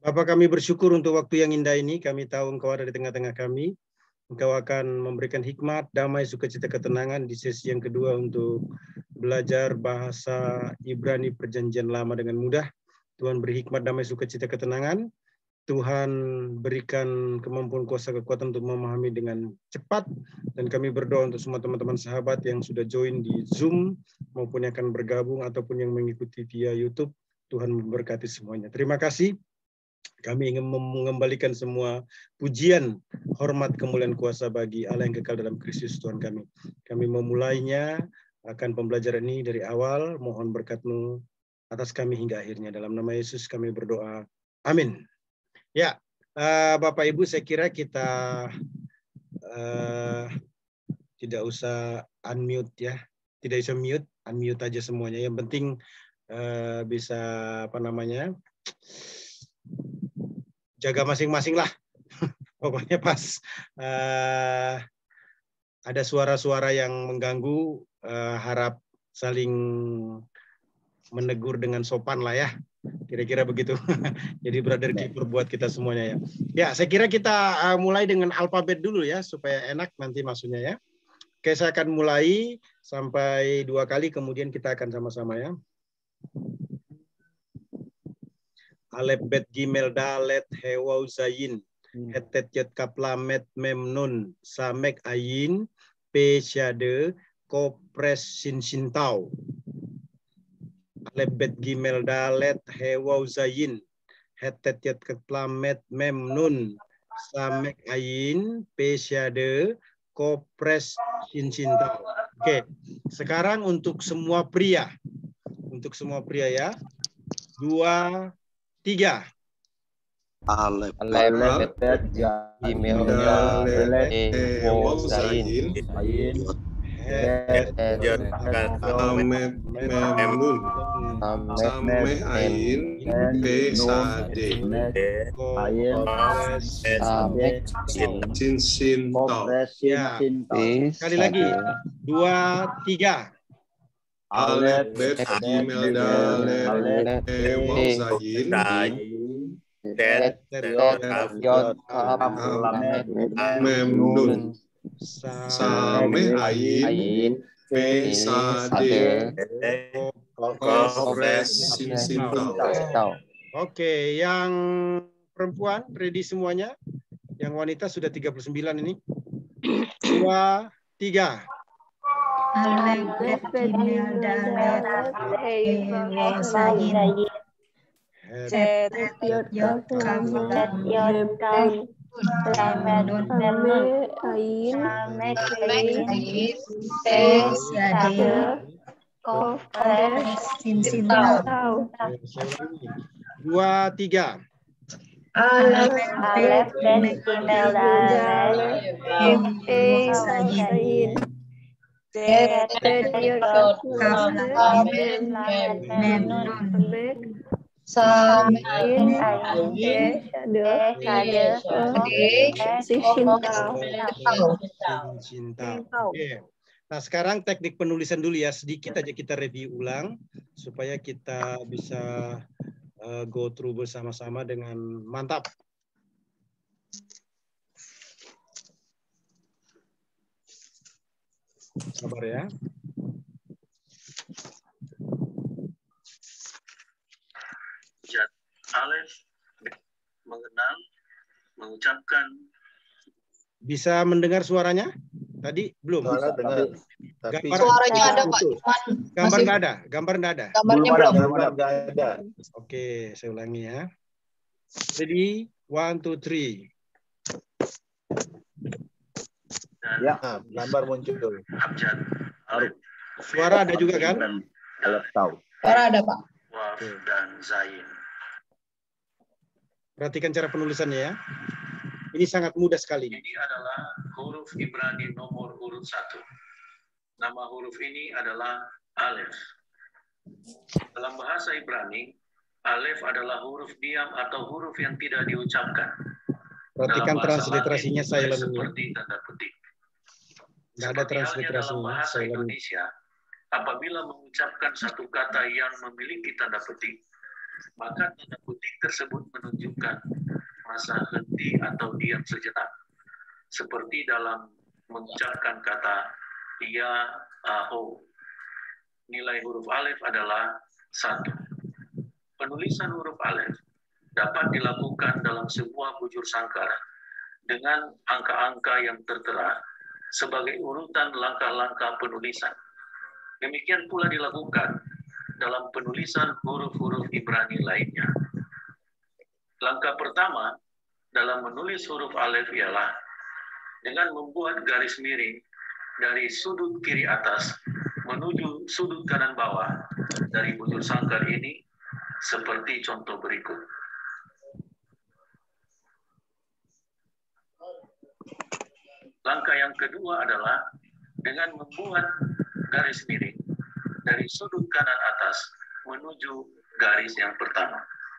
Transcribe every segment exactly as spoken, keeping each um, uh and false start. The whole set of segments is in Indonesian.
Bapa, kami bersyukur untuk waktu yang indah ini. Kami tahu Engkau ada di tengah-tengah kami. Engkau akan memberikan hikmat, damai, sukacita, ketenangan di sesi yang kedua untuk belajar bahasa Ibrani Perjanjian Lama dengan mudah. Tuhan beri hikmat, damai, sukacita, ketenangan. Tuhan berikan kemampuan, kuasa, kekuatan untuk memahami dengan cepat. Dan kami berdoa untuk semua teman-teman sahabat yang sudah join di Zoom maupun yang akan bergabung ataupun yang mengikuti via YouTube. Tuhan memberkati semuanya. Terima kasih. Kami ingin mengembalikan semua pujian, hormat, kemuliaan, kuasa bagi Allah yang kekal dalam Kristus Tuhan kami. Kami memulainya akan pembelajaran ini dari awal. Mohon berkat-Mu atas kami hingga akhirnya. Dalam nama Yesus kami berdoa. Amin. Ya, uh, Bapak Ibu, saya kira kita uh, tidak usah unmute ya. Tidak usah mute, unmute aja semuanya. Yang penting uh, bisa apa namanya? Jaga masing-masing lah. Pokoknya pas uh, ada suara-suara yang mengganggu, uh, harap saling menegur dengan sopan lah ya. Kira-kira begitu. Jadi brother keeper buat kita semuanya ya. Ya, saya kira kita uh, mulai dengan alfabet dulu ya, supaya enak nanti maksudnya ya. Oke, saya akan mulai sampai dua kali, kemudian kita akan sama-sama ya. Alef, bet, gimel, dalet, hewau, zayin, hetet, yet, kap, lamet, mem, nun, samek, ayin, pe, syade, kopres, sin, sintau. Alef, bet, gimel, dalet, hewau, zayin, hetet, yet, kap, lamet, mem, nun, samek, ayin, pe, syade, kopres, sin, sintau. Oke, sekarang untuk semua pria. Untuk semua pria ya. Dua, tiga. Alef, Alef, bet, gimel, dalet, hewau, zayin, ayin, het, lamet, mem, nun, samek, ayin, pe, sade, ayin, samek, sin, sintau. kopres, sin, sintau. Sekali lagi. Dua, tiga. Alef, bet, gimel, dalet, hewau, zayin, Het, yot, kap, lamet, mem, nun, samek, ayin, pe, sade, kopres, sin, sintau. Oke, yang perempuan ready semuanya? Yang wanita sudah tiga puluh sembilan ini. Dua, tiga. Alef, bet, gimel, dalet, hewau, zayin, het, yot, kap, lamet, nun, ayin, samek, ayin, pe, syade, kopres, sin, sintau. Dua, tiga. Alef, bet, gimel, dalet, hewau, zayin, het, yot, kap, lamet, mem, nun, samek, ayin, sintau. Oke. Nah, sekarang teknik penulisan dulu ya. Sedikit aja kita review ulang supaya kita bisa uh, go through bersama-sama dengan mantap. Sabar ya. Alef, mengenal, mengucapkan. Bisa mendengar suaranya? Tadi belum. Suara dengar. Tapi Gambar, suaranya ada Pak, cuman gambar masih nggak ada, gambar nggak ada. gambarnya belum. gambar nggak ada. Oke, saya ulangi ya. Ready, one, two, three. Ya, gambar muncul. Abjad, alef, Suara ada juga kan? Alef tahu. Suara ada Pak. waf, dan zayin. Perhatikan cara penulisannya ya. Ini sangat mudah sekali. Ini adalah huruf Ibrani nomor urut satu. Nama huruf ini adalah alef. Dalam bahasa Ibrani, alef adalah huruf diam atau huruf yang tidak diucapkan. Perhatikan Dalam bahasa transliterasinya Latin, silent. seperti tanda petik. Nggak ada Seperti halnya dalam transliterasinya bahasa silent. Indonesia, apabila mengucapkan satu kata yang memiliki tanda petik, maka tanda kutip tersebut menunjukkan masa henti atau diam sejenak, seperti dalam mengucapkan kata ya, aho. Nilai huruf alef adalah satu. Penulisan huruf alef dapat dilakukan dalam sebuah bujur sangkar dengan angka-angka yang tertera sebagai urutan langkah-langkah penulisan. Demikian pula dilakukan dalam penulisan huruf-huruf Ibrani lainnya. Langkah pertama dalam menulis huruf alef ialah dengan membuat garis miring dari sudut kiri atas menuju sudut kanan bawah dari bujur sangkar ini seperti contoh berikut. Langkah yang kedua adalah dengan membuat garis miring dari sudut kanan atas menuju garis yang pertama.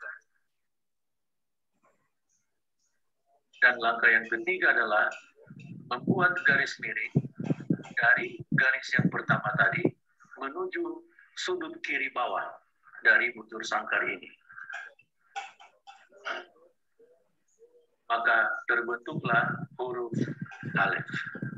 Dan langkah yang ketiga adalah membuat garis miring dari garis yang pertama tadi menuju sudut kiri bawah dari bujur sangkar ini. Maka terbentuklah huruf alef.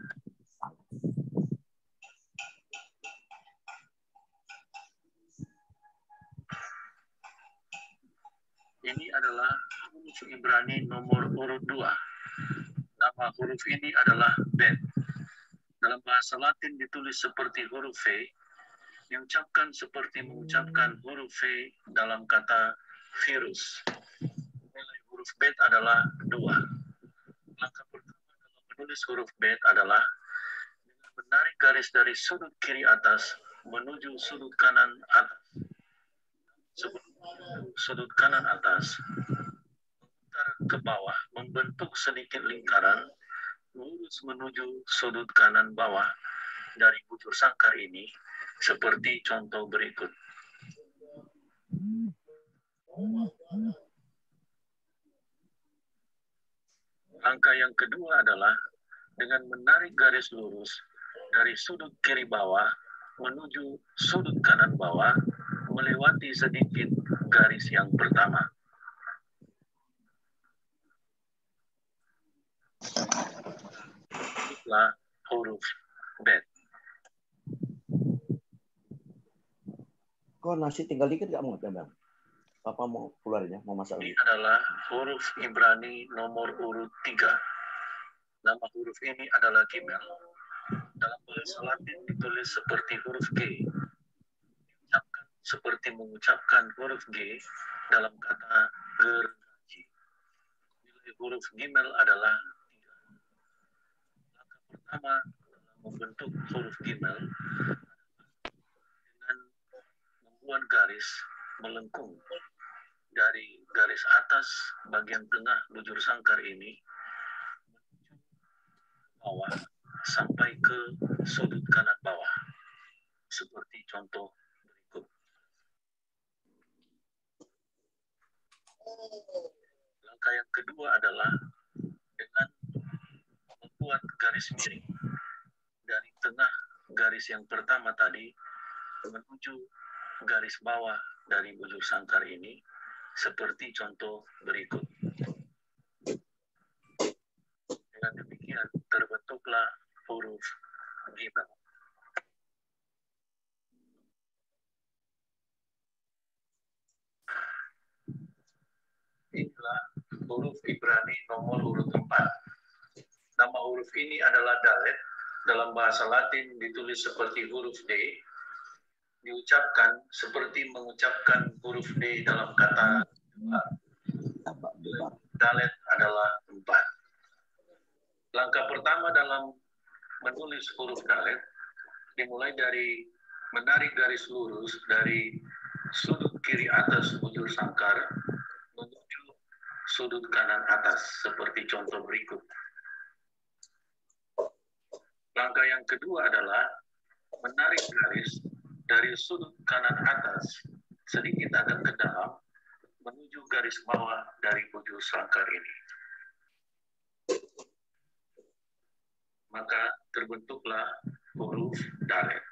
Ini adalah huruf Ibrani nomor urut dua. Nama huruf ini adalah bet. Dalam bahasa Latin ditulis seperti huruf V, diucapkan seperti mengucapkan huruf V dalam kata virus. Nilai huruf bet adalah dua. Langkah pertama dalam menulis huruf bet adalah dengan menarik garis dari sudut kiri atas menuju sudut kanan atas. Sebelum sudut kanan atas, memutar ke bawah, membentuk sedikit lingkaran, lurus menuju sudut kanan bawah dari bujur sangkar ini, seperti contoh berikut. Langkah yang kedua adalah dengan menarik garis lurus dari sudut kiri bawah menuju sudut kanan bawah, melewati sedikit garis yang pertama. Itulah huruf bet. Kok nasi tinggal dikit gak mau, Bang? Papa mau keluar ya, mau masak lagi. Ini adalah huruf Ibrani nomor urut tiga. Nama huruf ini adalah gimel. Dalam bahasa Latin ditulis seperti huruf G. Diucapkan seperti mengucapkan huruf G dalam kata gergaji. Nilai huruf gimel adalah tiga. Langkah pertama dalam membentuk huruf gimel dengan membuat garis melengkung dari garis atas bagian tengah bujur sangkar ini menuju bawah sampai ke sudut kanan bawah seperti contoh berikut. Langkah yang kedua adalah dengan membuat garis miring dari tengah garis yang pertama tadi menuju garis bawah dari bujur sangkar ini seperti contoh berikut. Dengan demikian terbentuklah huruf gimel. Inilah huruf Ibrani nomor urut empat. Nama huruf ini adalah dalet. Dalam bahasa Latin ditulis seperti huruf D. Diucapkan seperti mengucapkan huruf D dalam kata dalet adalah empat. Langkah pertama dalam menulis huruf dalet dimulai dari menarik garis lurus dari sudut kiri atas bujur sangkar menuju sudut kanan atas seperti contoh berikut. Langkah yang kedua adalah menarik garis dari sudut kanan atas sedikit agak ke dalam menuju garis bawah dari bujur sangkar ini. Maka terbentuklah huruf dalet.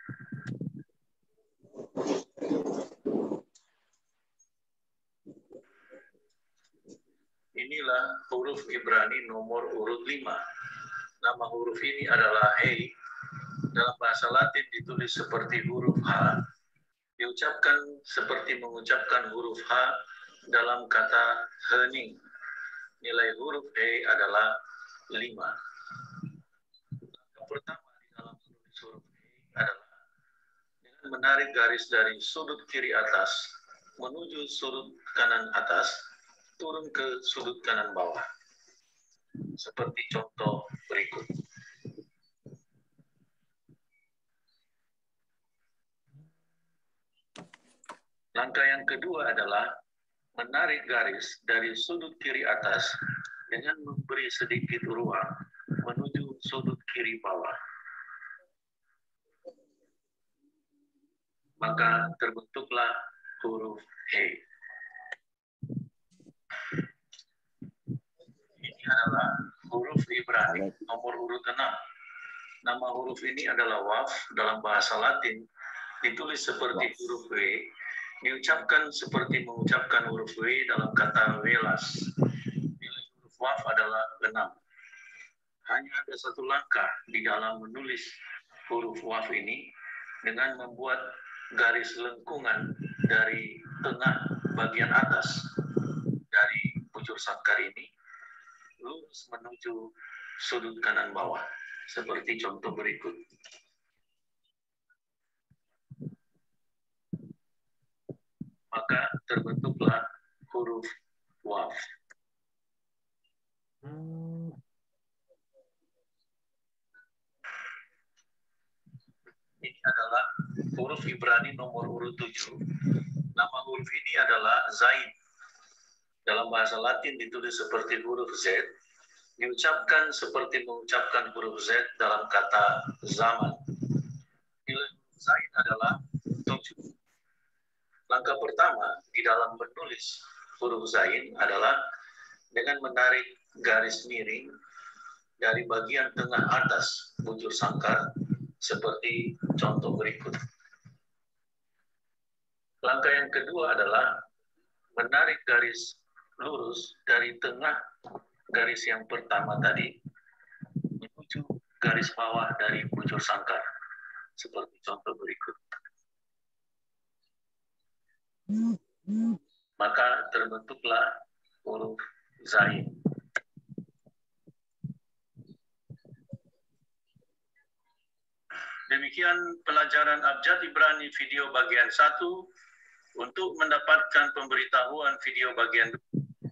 Inilah huruf Ibrani nomor urut lima. Nama huruf ini adalah Hei. Dalam bahasa Latin ditulis seperti huruf H, diucapkan seperti mengucapkan huruf H dalam kata hening. Nilai huruf Hei adalah lima. Langkah pertama di dalam menulis huruf Hei adalah dengan menarik garis dari sudut kiri atas menuju sudut kanan atas, turun ke sudut kanan bawah. Seperti contoh berikut. Langkah yang kedua adalah menarik garis dari sudut kiri atas dengan memberi sedikit ruang menuju sudut kiri bawah. Maka terbentuklah huruf He. Ini adalah huruf Ibrani nomor urut enam. Nama huruf ini adalah Waf. Dalam bahasa Latin ditulis seperti huruf W, diucapkan seperti mengucapkan huruf W dalam kata welas. Nilai huruf Waf adalah enam. Hanya ada satu langkah di dalam menulis huruf Waf ini dengan membuat garis lengkungan dari tengah bagian atas dari bujur sangkar ini lurus menuju sudut kanan bawah seperti contoh berikut. Maka terbentuklah huruf Waf. Ini adalah huruf Ibrani nomor urut tujuh. Nama huruf ini adalah Zain. Dalam bahasa Latin ditulis seperti huruf Z, diucapkan seperti mengucapkan huruf Z dalam kata zaman. Nilai huruf Zain adalah tujuh. Langkah pertama di dalam menulis huruf Zain adalah dengan menarik garis miring dari bagian tengah atas bujur sangkar seperti contoh berikut. Langkah yang kedua adalah menarik garis lurus dari tengah garis yang pertama tadi menuju garis bawah dari bujur sangkar seperti contoh berikut. Maka terbentuklah huruf Zain. Demikian pelajaran Abjad Ibrani video bagian satu. Untuk mendapatkan pemberitahuan video bagian dua,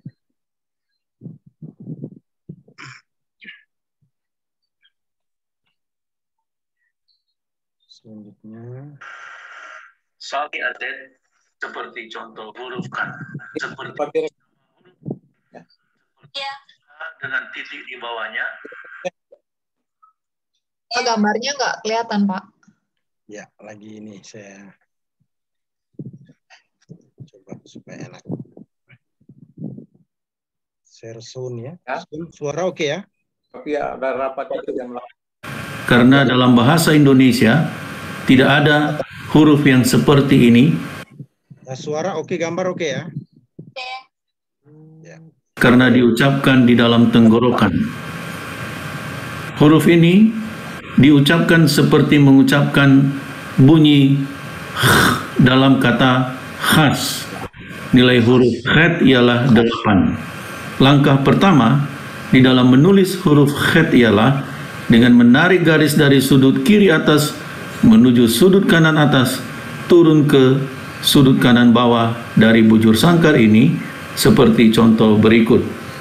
selanjutnya salki atet seperti contoh huruf kan, seperti Ya. dengan titik di bawahnya. Oh, gambarnya nggak kelihatan, Pak. ya lagi ini saya coba supaya enak. Share sound ya. Ya. Suara oke ya? Tapi ya ada rapat itu yang Karena dalam bahasa Indonesia tidak ada huruf yang seperti ini. Nah, suara oke, gambar oke ya? Ya. Karena diucapkan di dalam tenggorokan. Huruf ini diucapkan seperti mengucapkan bunyi dalam kata khas. Nilai huruf khat ialah delapan. Langkah pertama di dalam menulis huruf khat ialah dengan menarik garis dari sudut kiri atas menuju sudut kanan atas, turun ke sudut kanan bawah dari bujur sangkar ini seperti contoh berikut.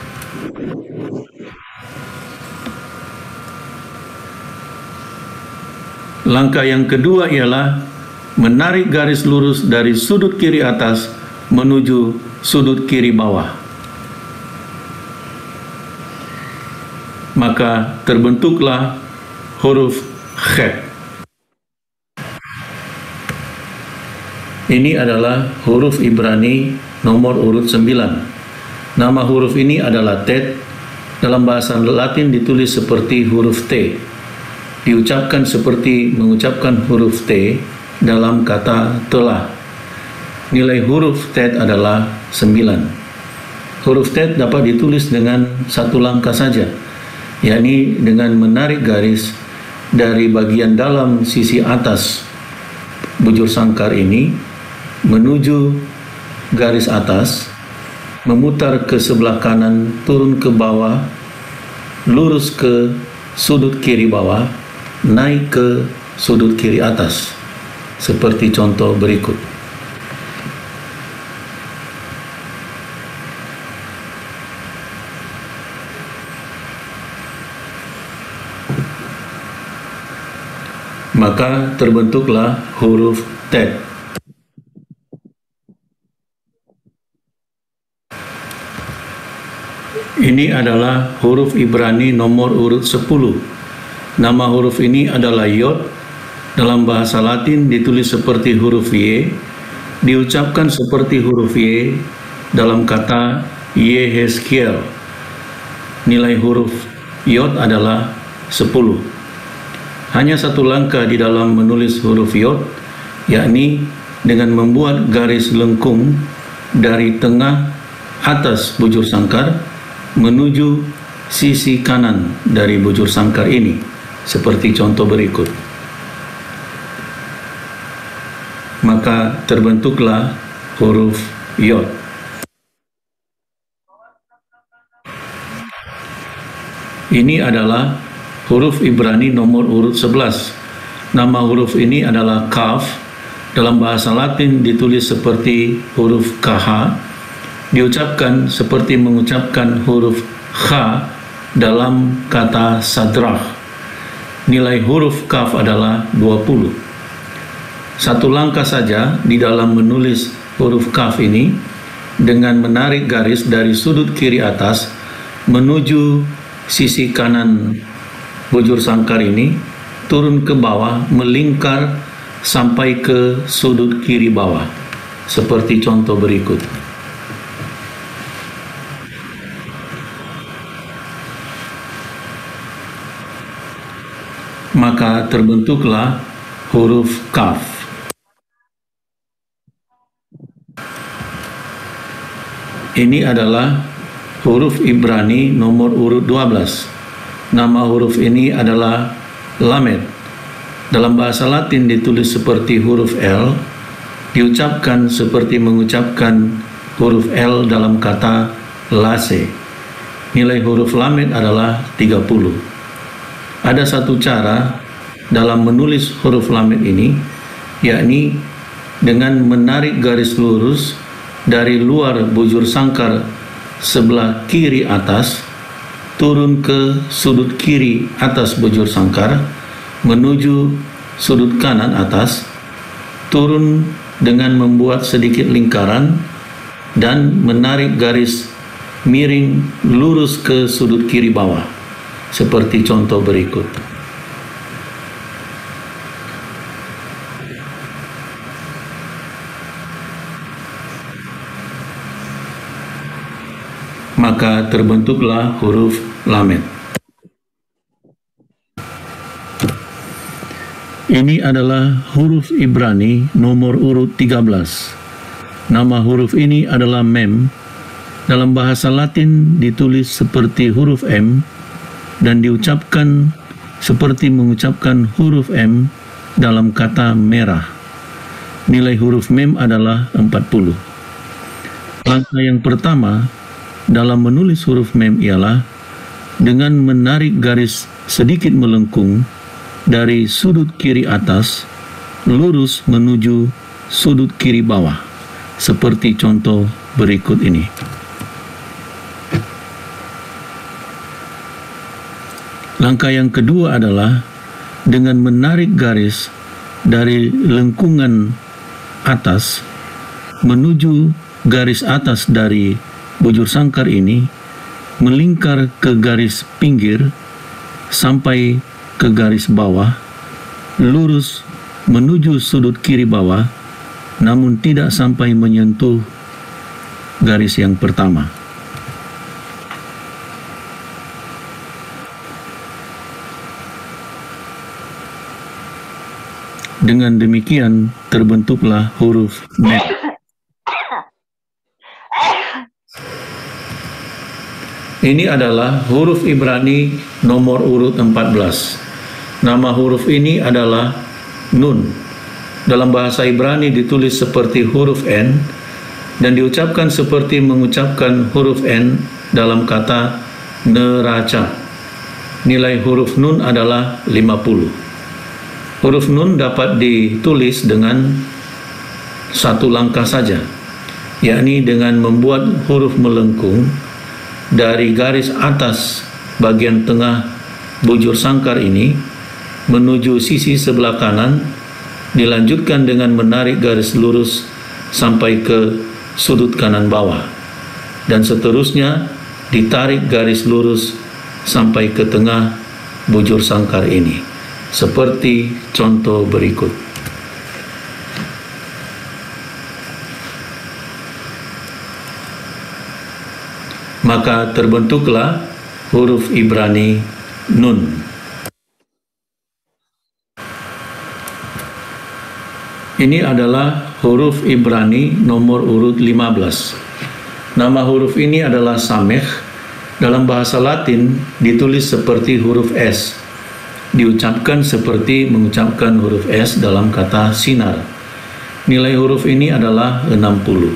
Langkah yang kedua ialah menarik garis lurus dari sudut kiri atas menuju sudut kiri bawah. Maka terbentuklah huruf khat. Ini adalah huruf Ibrani nomor urut sembilan. Nama huruf ini adalah Tet. Dalam bahasa Latin ditulis seperti huruf T. Diucapkan seperti mengucapkan huruf T dalam kata telah. Nilai huruf Tet adalah sembilan. huruf tet dapat ditulis dengan satu langkah saja, yakni dengan menarik garis dari bagian dalam sisi atas bujur sangkar ini menuju garis atas, memutar ke sebelah kanan, turun ke bawah, lurus ke sudut kiri bawah, naik ke sudut kiri atas, seperti contoh berikut. Maka terbentuklah huruf tet. Ini adalah huruf Ibrani nomor urut sepuluh. Nama huruf ini adalah Yod. Dalam bahasa Latin ditulis seperti huruf Y, diucapkan seperti huruf Y dalam kata Yehezkiel. Nilai huruf Yod adalah sepuluh. Hanya satu langkah di dalam menulis huruf Yod, yakni dengan membuat garis lengkung dari tengah atas bujur sangkar menuju sisi kanan dari bujur sangkar ini, seperti contoh berikut. Maka terbentuklah huruf Yod. Ini adalah huruf Ibrani nomor urut sebelas. Nama huruf ini adalah Kaf. Dalam bahasa Latin ditulis seperti huruf K H, diucapkan seperti mengucapkan huruf Kh dalam kata sadrah. Nilai huruf Kaf adalah dua puluh. Satu langkah saja di dalam menulis huruf Kaf ini dengan menarik garis dari sudut kiri atas menuju sisi kanan bujur sangkar ini, turun ke bawah, melingkar sampai ke sudut kiri bawah, seperti contoh berikut. Maka terbentuklah huruf Kaf. Ini adalah huruf Ibrani nomor urut dua belas. Nama huruf ini adalah Lamed. Dalam bahasa Latin ditulis seperti huruf L, diucapkan seperti mengucapkan huruf L dalam kata lase. Nilai huruf Lamed adalah tiga puluh. Ada satu cara dalam menulis huruf Lamed ini, yakni dengan menarik garis lurus dari luar bujur sangkar sebelah kiri atas, turun ke sudut kiri atas bujur sangkar, menuju sudut kanan atas, turun dengan membuat sedikit lingkaran, dan menarik garis miring lurus ke sudut kiri bawah, seperti contoh berikut. Maka terbentuklah huruf Lamed. Ini adalah huruf Ibrani nomor urut tiga belas. Nama huruf ini adalah Mem. Dalam bahasa Latin ditulis seperti huruf M dan diucapkan seperti mengucapkan huruf M dalam kata merah. Nilai huruf Mem adalah empat puluh. Langkah yang pertama dalam menulis huruf Mem ialah dengan menarik garis sedikit melengkung dari sudut kiri atas lurus menuju sudut kiri bawah, seperti contoh berikut ini. Langkah yang kedua adalah dengan menarik garis dari lengkungan atas menuju garis atas dari bujur sangkar ini, melingkar ke garis pinggir sampai ke garis bawah, lurus menuju sudut kiri bawah, namun tidak sampai menyentuh garis yang pertama. Dengan demikian terbentuklah huruf Mem. Ini adalah huruf Ibrani nomor urut empat belas. Nama huruf ini adalah Nun. Dalam bahasa Ibrani ditulis seperti huruf N dan diucapkan seperti mengucapkan huruf N dalam kata neraca. Nilai huruf Nun adalah lima puluh. Huruf Nun dapat ditulis dengan satu langkah saja, yakni dengan membuat huruf melengkung dari garis atas bagian tengah bujur sangkar ini menuju sisi sebelah kanan, dilanjutkan dengan menarik garis lurus sampai ke sudut kanan bawah, dan seterusnya ditarik garis lurus sampai ke tengah bujur sangkar ini, seperti contoh berikut. Maka terbentuklah huruf Ibrani Nun. Ini adalah huruf Ibrani nomor urut lima belas. Nama huruf ini adalah Samekh. Dalam bahasa Latin ditulis seperti huruf S. Diucapkan seperti mengucapkan huruf S dalam kata sinar. Nilai huruf ini adalah enam puluh.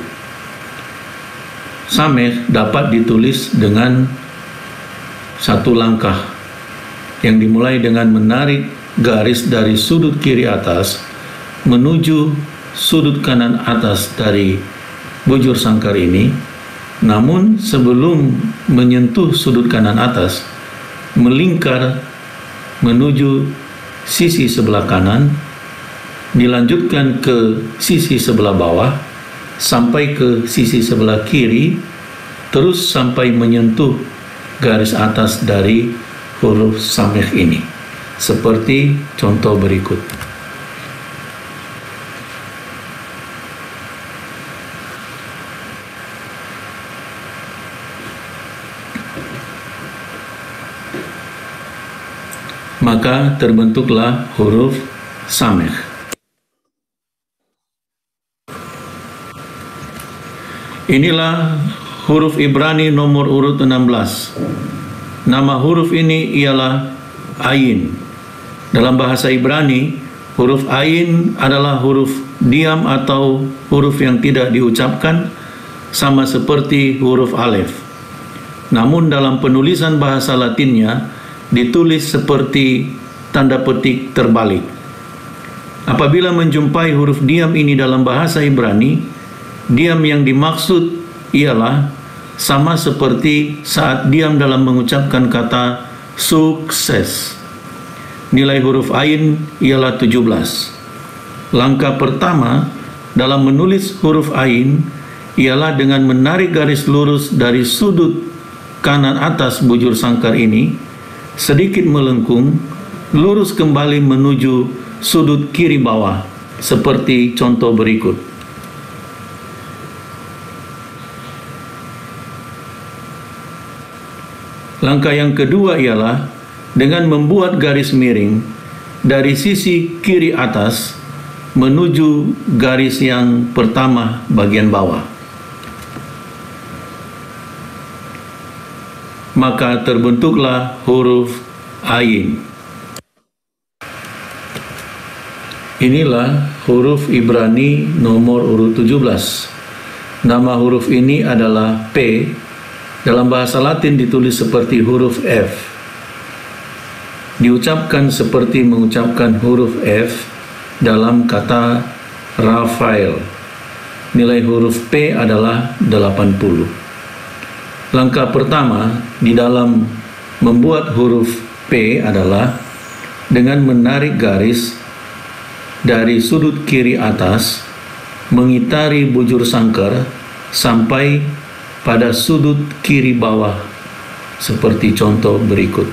Samekh dapat ditulis dengan satu langkah yang dimulai dengan menarik garis dari sudut kiri atas menuju sudut kanan atas dari bujur sangkar ini, namun sebelum menyentuh sudut kanan atas, melingkar menuju sisi sebelah kanan, dilanjutkan ke sisi sebelah bawah, sampai ke sisi sebelah kiri, terus sampai menyentuh garis atas dari huruf Samekh ini, seperti contoh berikut. Maka terbentuklah huruf Samekh. Inilah huruf Ibrani nomor urut enam belas. Nama huruf ini ialah Ayin. Dalam bahasa Ibrani, huruf Ayin adalah huruf diam atau huruf yang tidak diucapkan, sama seperti huruf Alef. Namun dalam penulisan bahasa Latinnya ditulis seperti tanda petik terbalik. Apabila menjumpai huruf diam ini dalam bahasa Ibrani, diam yang dimaksud ialah sama seperti saat diam dalam mengucapkan kata sukses. Nilai huruf Ain ialah tujuh belas. Langkah pertama dalam menulis huruf Ain ialah dengan menarik garis lurus dari sudut kanan atas bujur sangkar ini, sedikit melengkung, lurus kembali menuju sudut kiri bawah, seperti contoh berikut. Langkah yang kedua ialah dengan membuat garis miring dari sisi kiri atas menuju garis yang pertama bagian bawah. Maka terbentuklah huruf Ain. Inilah huruf Ibrani nomor urut tujuh belas. Nama huruf ini adalah P. Dalam bahasa Latin ditulis seperti huruf F. Diucapkan seperti mengucapkan huruf F dalam kata Rafael. Nilai huruf P adalah delapan puluh. Langkah pertama di dalam membuat huruf P adalah dengan menarik garis dari sudut kiri atas mengitari bujur sangkar sampai pada sudut kiri bawah, seperti contoh berikut.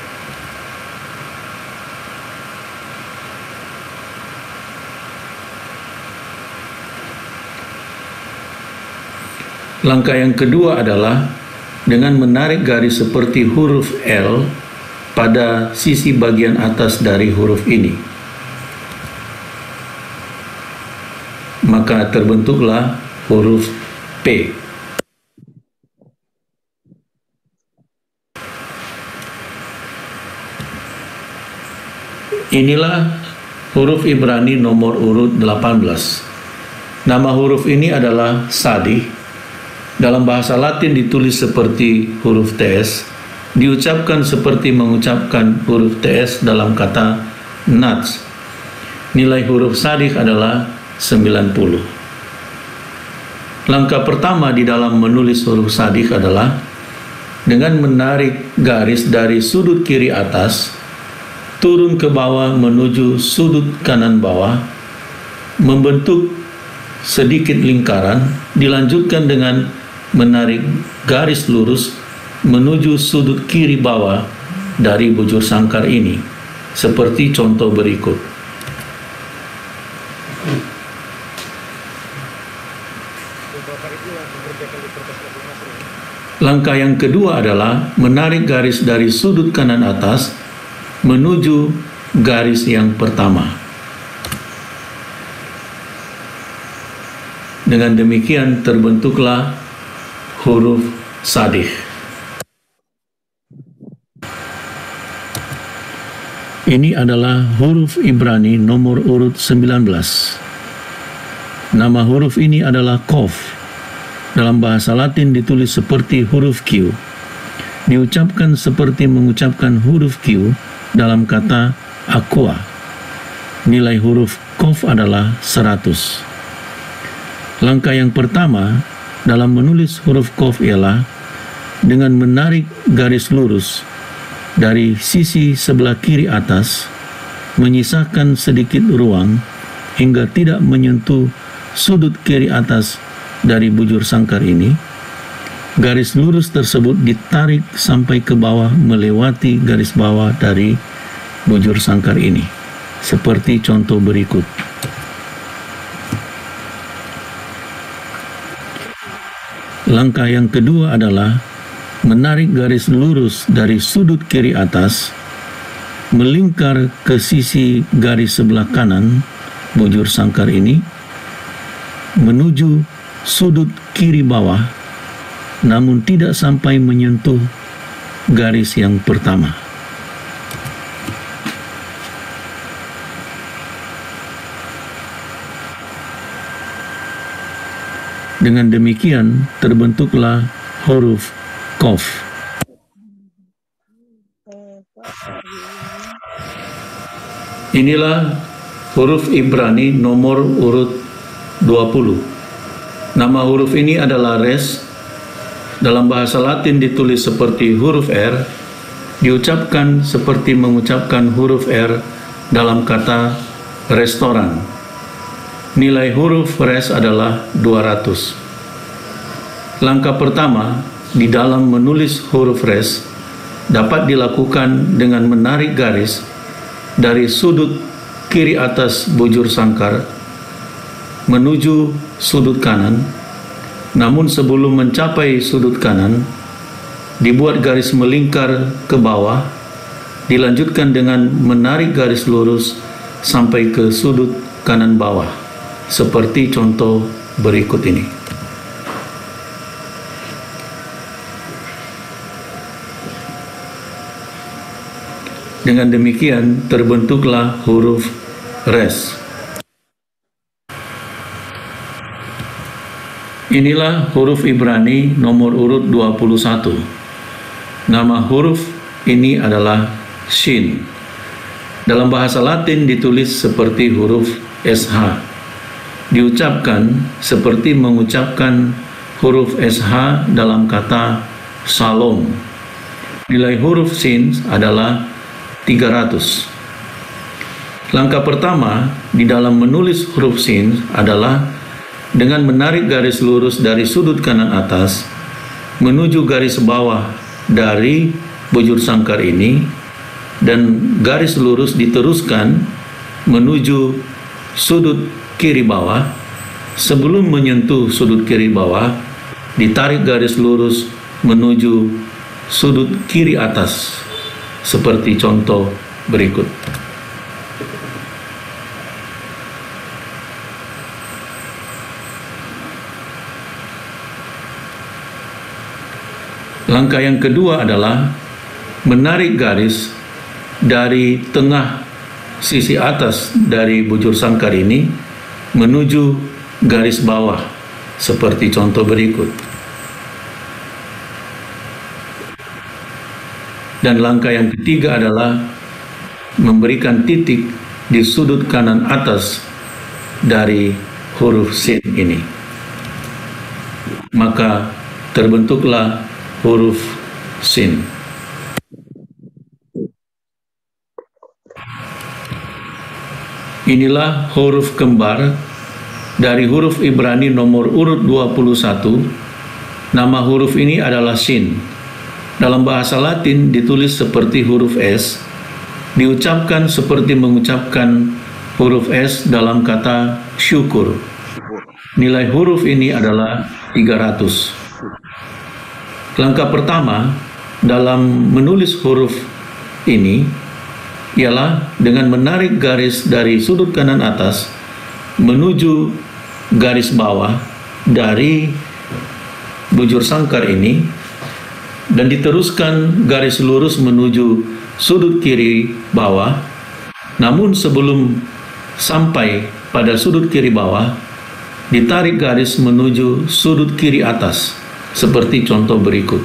Langkah yang kedua adalah dengan menarik garis seperti huruf L pada sisi bagian atas dari huruf ini. Maka terbentuklah huruf P. Inilah huruf Ibrani nomor urut delapan belas. Nama huruf ini adalah Sadih. Dalam bahasa Latin ditulis seperti huruf T S, diucapkan seperti mengucapkan huruf T S dalam kata Nats. Nilai huruf Sadih adalah sembilan puluh. Langkah pertama di dalam menulis huruf Sadih adalah dengan menarik garis dari sudut kiri atas turun ke bawah menuju sudut kanan bawah, membentuk sedikit lingkaran, dilanjutkan dengan menarik garis lurus menuju sudut kiri bawah dari bujur sangkar ini, seperti contoh berikut. Langkah yang kedua adalah menarik garis dari sudut kanan atas menuju garis yang pertama. Dengan demikian terbentuklah huruf Sadih. Ini adalah huruf Ibrani nomor urut sembilan belas. Nama huruf ini adalah Kof. Dalam bahasa Latin ditulis seperti huruf Q. Diucapkan seperti mengucapkan huruf Q dalam kata aqua. Nilai huruf Kof adalah seratus. Langkah yang pertama dalam menulis huruf Kof ialah dengan menarik garis lurus dari sisi sebelah kiri atas, menyisakan sedikit ruang hingga tidak menyentuh sudut kiri atas dari bujur sangkar ini. Garis lurus tersebut ditarik sampai ke bawah melewati garis bawah dari bujur sangkar ini, seperti contoh berikut. Langkah yang kedua adalah menarik garis lurus dari sudut kiri atas, melingkar ke sisi garis sebelah kanan bujur sangkar ini, menuju sudut kiri bawah, namun tidak sampai menyentuh garis yang pertama. Dengan demikian terbentuklah huruf Kof. Inilah huruf Ibrani nomor urut dua puluh. Nama huruf ini adalah Res. Dalam bahasa Latin ditulis seperti huruf R, diucapkan seperti mengucapkan huruf R dalam kata restoran. Nilai huruf Res adalah dua ratus. Langkah pertama di dalam menulis huruf Res dapat dilakukan dengan menarik garis dari sudut kiri atas bujur sangkar menuju sudut kanan, namun sebelum mencapai sudut kanan, dibuat garis melingkar ke bawah, dilanjutkan dengan menarik garis lurus sampai ke sudut kanan bawah, seperti contoh berikut ini. Dengan demikian terbentuklah huruf Res. Inilah huruf Ibrani nomor urut dua puluh satu. Nama huruf ini adalah Shin. Dalam bahasa Latin ditulis seperti huruf S H. Diucapkan seperti mengucapkan huruf S H dalam kata Shalom. Nilai huruf Shin adalah tiga ratus. Langkah pertama di dalam menulis huruf Shin adalah dengan menarik garis lurus dari sudut kanan atas menuju garis bawah dari bujur sangkar ini, dan garis lurus diteruskan menuju sudut kiri bawah. Sebelum menyentuh sudut kiri bawah, ditarik garis lurus menuju sudut kiri atas, seperti contoh berikut. Langkah yang kedua adalah menarik garis dari tengah sisi atas dari bujur sangkar ini menuju garis bawah seperti contoh berikut. Dan langkah yang ketiga adalah memberikan titik di sudut kanan atas dari huruf sin ini. Maka terbentuklah huruf sin. Inilah huruf kembar dari huruf Ibrani nomor urut dua puluh satu. Nama huruf ini adalah sin. Dalam bahasa Latin ditulis seperti huruf S, diucapkan seperti mengucapkan huruf S dalam kata syukur. Nilai huruf ini adalah tiga ratus. Langkah pertama dalam menulis huruf ini ialah dengan menarik garis dari sudut kanan atas menuju garis bawah dari bujur sangkar ini dan diteruskan garis lurus menuju sudut kiri bawah. Namun sebelum sampai pada sudut kiri bawah, ditarik garis menuju sudut kiri atas seperti contoh berikut.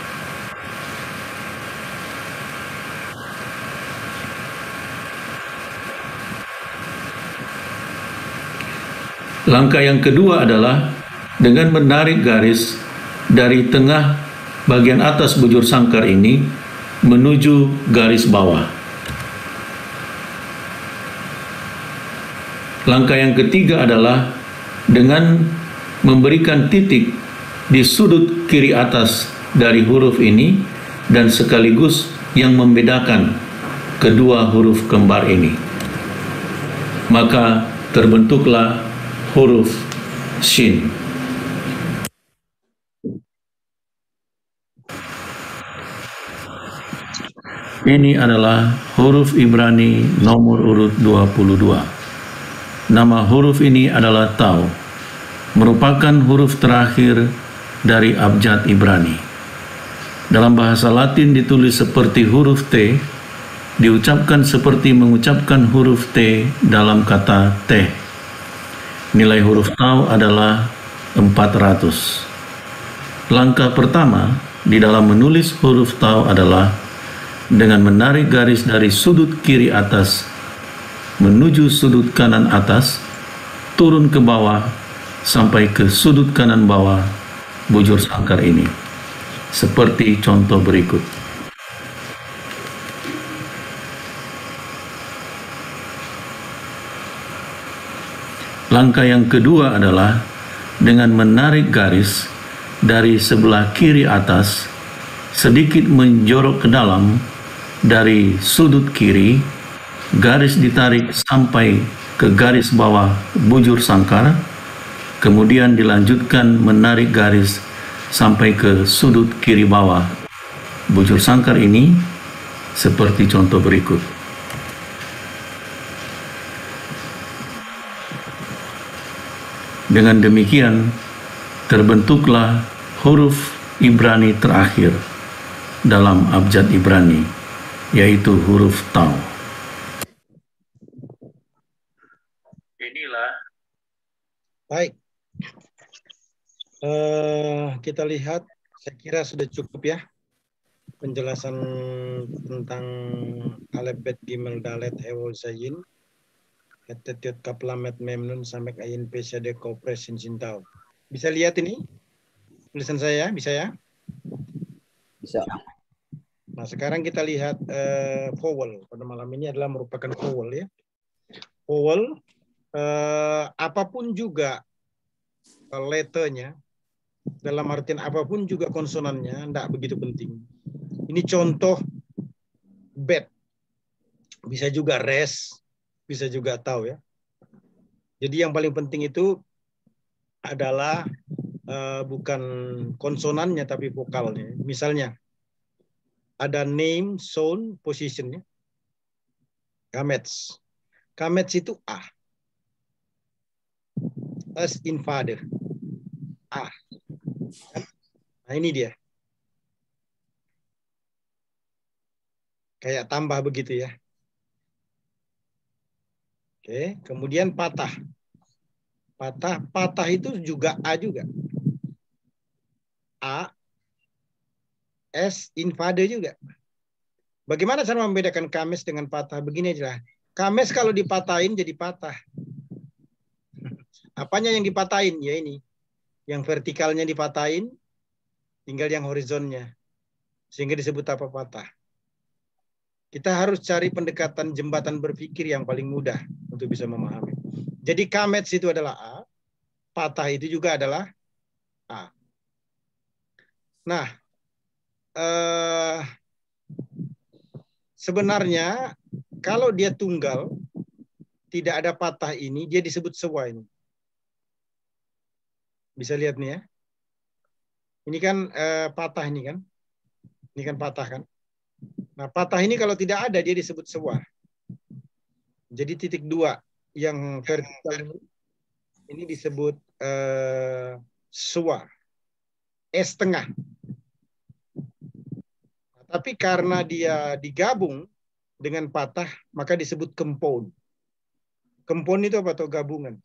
Langkah yang kedua adalah dengan menarik garis dari tengah bagian atas bujur sangkar ini menuju garis bawah. Langkah yang ketiga adalah dengan memberikan titik di sudut kiri atas dari huruf ini dan sekaligus yang membedakan kedua huruf kembar ini. Maka terbentuklah huruf shin. Ini adalah huruf Ibrani nomor urut dua puluh dua. Nama huruf ini adalah Tau, merupakan huruf terakhir dari abjad Ibrani. Dalam bahasa Latin ditulis seperti huruf T, diucapkan seperti mengucapkan huruf T dalam kata teh. Nilai huruf Tau adalah empat ratus. Langkah pertama di dalam menulis huruf Tau adalah dengan menarik garis dari sudut kiri atas menuju sudut kanan atas, turun ke bawah sampai ke sudut kanan bawah bujur sangkar ini, seperti contoh berikut. Langkah yang kedua adalah dengan menarik garis dari sebelah kiri atas sedikit menjorok ke dalam dari sudut kiri, garis ditarik sampai ke garis bawah bujur sangkar, kemudian dilanjutkan menarik garis sampai ke sudut kiri bawah bujur sangkar ini seperti contoh berikut. Dengan demikian terbentuklah huruf Ibrani terakhir dalam abjad Ibrani, yaitu huruf Tau. Inilah. Baik. Uh, kita lihat, saya kira sudah cukup ya penjelasan tentang Alef Bet Gimel Dalet Hewol Sayin Ketetiot Kaplamet Memnun sampai Ayin Pesade Kopresin Sintau. Bisa lihat ini tulisan saya, bisa ya? Bisa. Nah, sekarang kita lihat uh, vowel. Pada malam ini adalah merupakan vowel ya. Vowel, uh, apapun juga uh, letternya, dalam artian apapun juga konsonannya, tidak begitu penting. Ini contoh bet. Bisa juga res, bisa juga tahu ya. Jadi yang paling penting itu adalah uh, bukan konsonannya tapi vokalnya. Misalnya ada name, sound, positionnya. Kamets. Kamets itu A. As in father. A. Nah ini dia. Kayak tambah begitu ya. Oke, kemudian patah. Patah, patah itu juga A juga. A, S, infade juga. Bagaimana cara membedakan kames dengan patah? Begini aja lah. Kames kalau dipatahin jadi patah. Apanya yang dipatahin? Ya ini. Yang vertikalnya dipatahin, tinggal yang horizonnya. Sehingga disebut apa patah. Kita harus cari pendekatan jembatan berpikir yang paling mudah untuk bisa memahami. Jadi kamets itu adalah A, patah itu juga adalah A. Nah, eh, sebenarnya kalau dia tunggal, tidak ada patah ini, dia disebut sewa ini. Bisa lihat nih ya. Ini kan eh, patah ini kan. Ini kan patah kan. Nah, patah ini kalau tidak ada, dia disebut sewa. Jadi titik dua yang vertikal ini disebut eh, sewa. S tengah. Nah, tapi karena dia digabung dengan patah, maka disebut compound. Compound itu apa? Atau gabungan?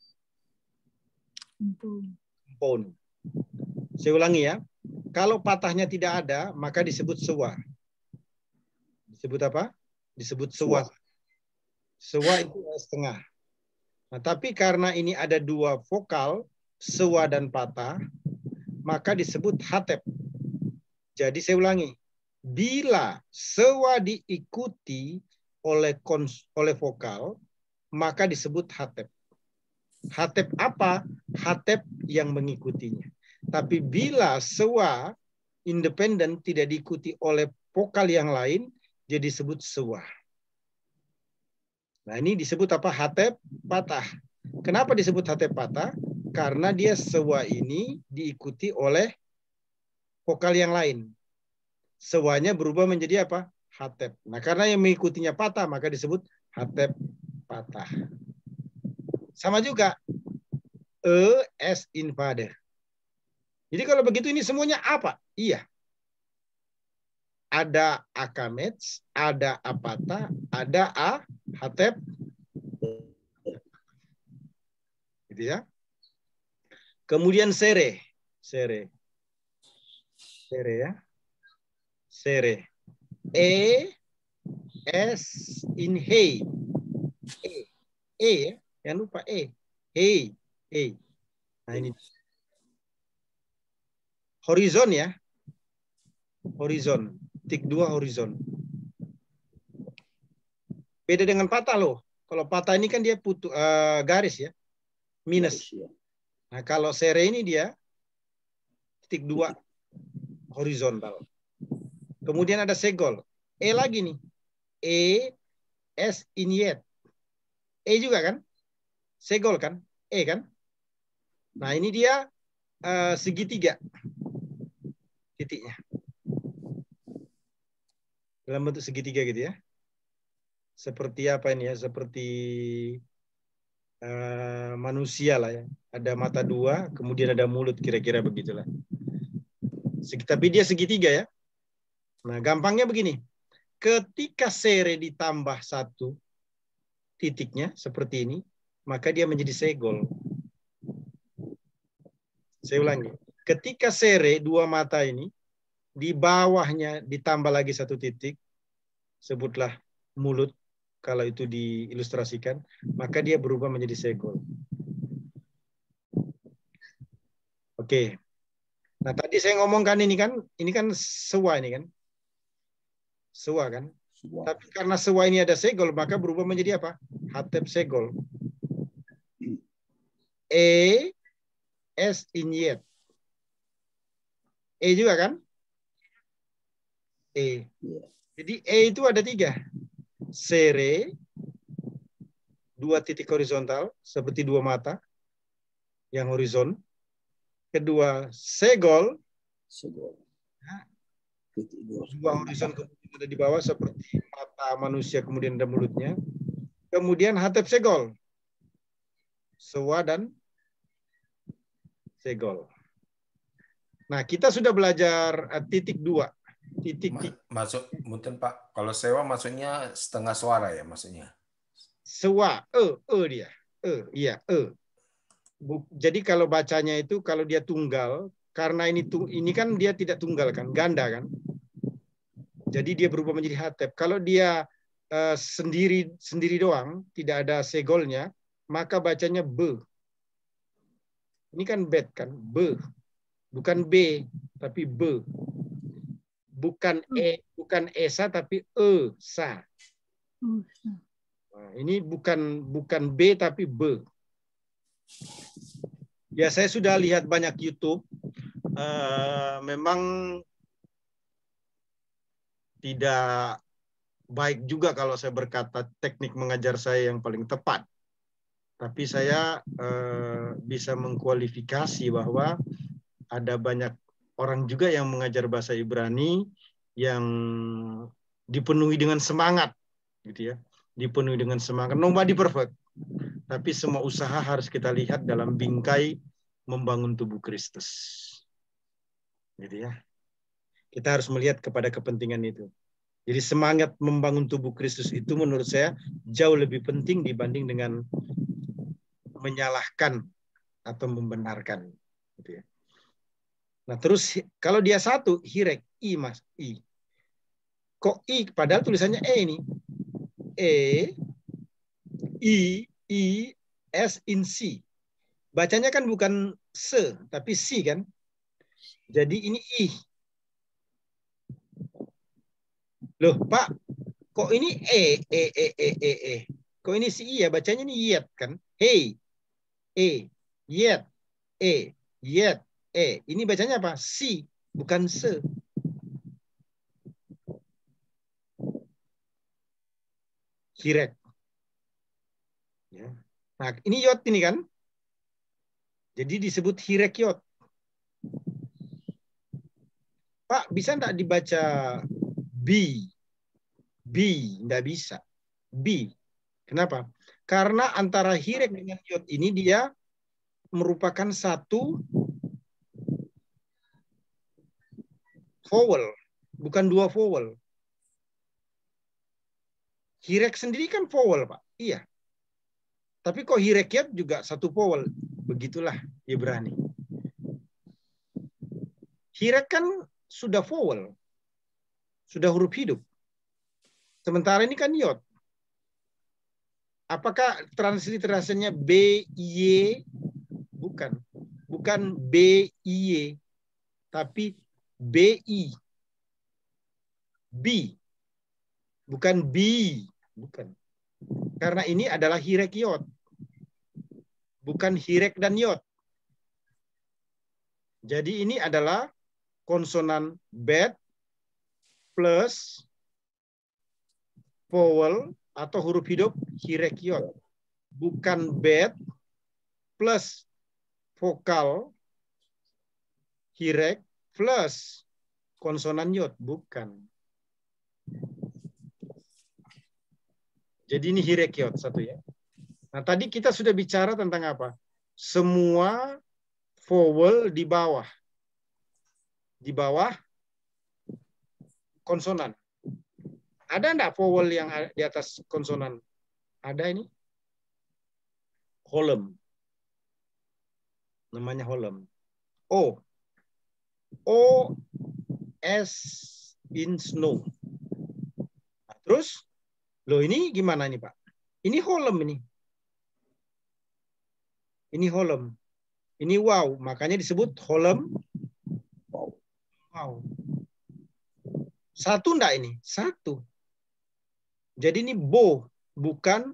Compound. Saya ulangi ya. Kalau patahnya tidak ada, maka disebut sewa. Disebut apa? Disebut sewa. Sewa itu S tengah. Nah, tapi karena ini ada dua vokal, sewa dan patah, maka disebut hatep. Jadi saya ulangi. Bila sewa diikuti oleh kons oleh vokal, maka disebut hatep. Hatep apa? Hatep yang mengikutinya. Tapi bila sewa independen tidak diikuti oleh vokal yang lain, jadi disebut sewa. Nah, ini disebut apa? Hatep patah. Kenapa disebut hatep patah? Karena dia sewa ini diikuti oleh vokal yang lain. Sewanya berubah menjadi apa? Hatep. Nah, karena yang mengikutinya patah, maka disebut hatep patah. Sama juga. E, S, infade. Jadi kalau begitu ini semuanya apa? Iya. Ada A kamets, ada A patah, ada A hatep. Gitu ya. Kemudian sere. Sere. Sere ya. Sere. E, S, in hey. E. E ya. Jangan lupa E. Hey. E. Nah ini. Horizon ya. Horizon. Tik dua horizon. Beda dengan patah loh. Kalau patah ini kan dia putu, uh, garis ya. Minus. Nah kalau sere ini dia tik dua horizontal. Kemudian ada segol. E lagi nih. E, S, inyet. E juga kan? Segol kan? E kan? Nah ini dia uh, segitiga. Titiknya. Dalam bentuk segitiga gitu ya. Seperti apa ini ya? Seperti uh, manusia lah ya. Ada mata dua, kemudian ada mulut, kira-kira begitulah. Tapi dia segitiga ya. Nah, gampangnya begini. Ketika sere ditambah satu titiknya seperti ini, maka dia menjadi segol. Saya ulangi. Ketika sere dua mata ini di bawahnya ditambah lagi satu titik, sebutlah mulut kalau itu diilustrasikan, maka dia berubah menjadi segol. Oke. Nah, tadi saya ngomongkan ini kan, ini kan sewa ini kan. Sewa kan. Sewa. Tapi karena sewa ini ada segol, maka berubah menjadi apa? Hatep segol. E, S, inyet. E juga kan? E. Jadi E itu ada tiga. Sere, dua titik horizontal, seperti dua mata yang horizon. Kedua, segol. Segol. Nah, dua horizon kemudian ada di bawah, seperti mata manusia, kemudian ada mulutnya. Kemudian hatep segol. Sewa dan segol. Nah, kita sudah belajar uh, titik dua. Titik masuk mungkin Pak, kalau sewa maksudnya setengah suara ya maksudnya. sewa, e, e dia, e, iya, e. Buk, jadi kalau bacanya itu kalau dia tunggal, karena ini ini kan dia tidak tunggal kan, ganda kan. Jadi dia berubah menjadi hatep. Kalau dia uh, sendiri sendiri doang, tidak ada segolnya, maka bacanya be. Ini kan bet kan, be. Bukan b, tapi be. Bukan e, bukan esa tapi e, sa. Nah, ini bukan bukan b tapi be. Ya, saya sudah lihat banyak YouTube. Uh, memang tidak baik juga kalau saya berkata teknik mengajar saya yang paling tepat. Tapi saya uh, bisa mengkualifikasi bahwa ada banyak orang juga yang mengajar bahasa Ibrani yang dipenuhi dengan semangat, gitu ya. Dipenuhi dengan semangat. Nobody perfect. Tapi semua usaha harus kita lihat dalam bingkai membangun tubuh Kristus. Gitu ya. Kita harus melihat kepada kepentingan itu. Jadi semangat membangun tubuh Kristus itu menurut saya jauh lebih penting dibanding dengan menyalahkan atau membenarkan. Gitu ya. Nah terus kalau dia satu, hirek, i mas, i. Kok i, padahal tulisannya e ini. E, i, i, s, in, c. Bacanya kan bukan se, tapi si kan. Jadi ini i. Loh Pak, kok ini e, e, e, e, e, e. Kok ini si i ya, bacanya ini yet kan. Hey, e, yet, e, yet, e. Ini bacanya apa? Si, bukan se. Hirek. Ya. Nah, ini yot ini kan. Jadi disebut hirek yot. Pak, bisa enggak dibaca B? B, enggak bisa. B. Kenapa? Karena antara hirek dengan yot ini dia merupakan satu vowel, bukan dua vowel. Hirek sendiri kan vowel, Pak. Iya. Tapi kok hirekyat juga satu vowel. Begitulah Ibrani. Hirek kan sudah vowel. Sudah huruf hidup. Sementara ini kan yod. Apakah transliterasinya B, Y? Bukan. Bukan B, Y. Tapi B, I. B. Bukan B. Bukan. Karena ini adalah hirek yod. Bukan hirek dan yod. Jadi ini adalah konsonan bet plus vowel atau huruf hidup hirek yod. Bukan bet plus vokal hirek plus konsonan yod. Bukan. Jadi ini hirek yod satu ya. Nah tadi kita sudah bicara tentang apa? Semua vowel di bawah. Di bawah konsonan. Ada enggak vowel yang di atas konsonan? Ada ini. Holem. Namanya holem. O. O. S. In snow. Nah, terus, loh ini gimana nih Pak? Ini holem ini. Ini holem. Ini wow. Makanya disebut holem. Wow. Satu enggak ini? Satu. Jadi ini bow, bukan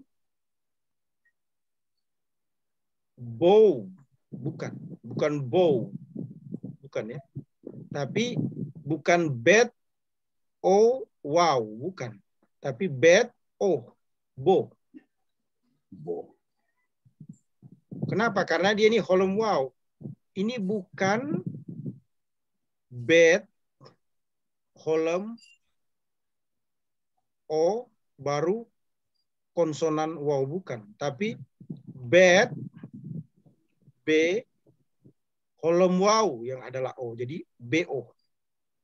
bow, bukan, bukan bow, bukan ya. Tapi bukan bet, oh, wow, bukan. Tapi bet, oh, bow. Bow. Kenapa? Karena dia ini holem wow. Ini bukan bet, holem, o, baru konsonan wow, bukan. Tapi bet, b, holem wow yang adalah o. Jadi bo.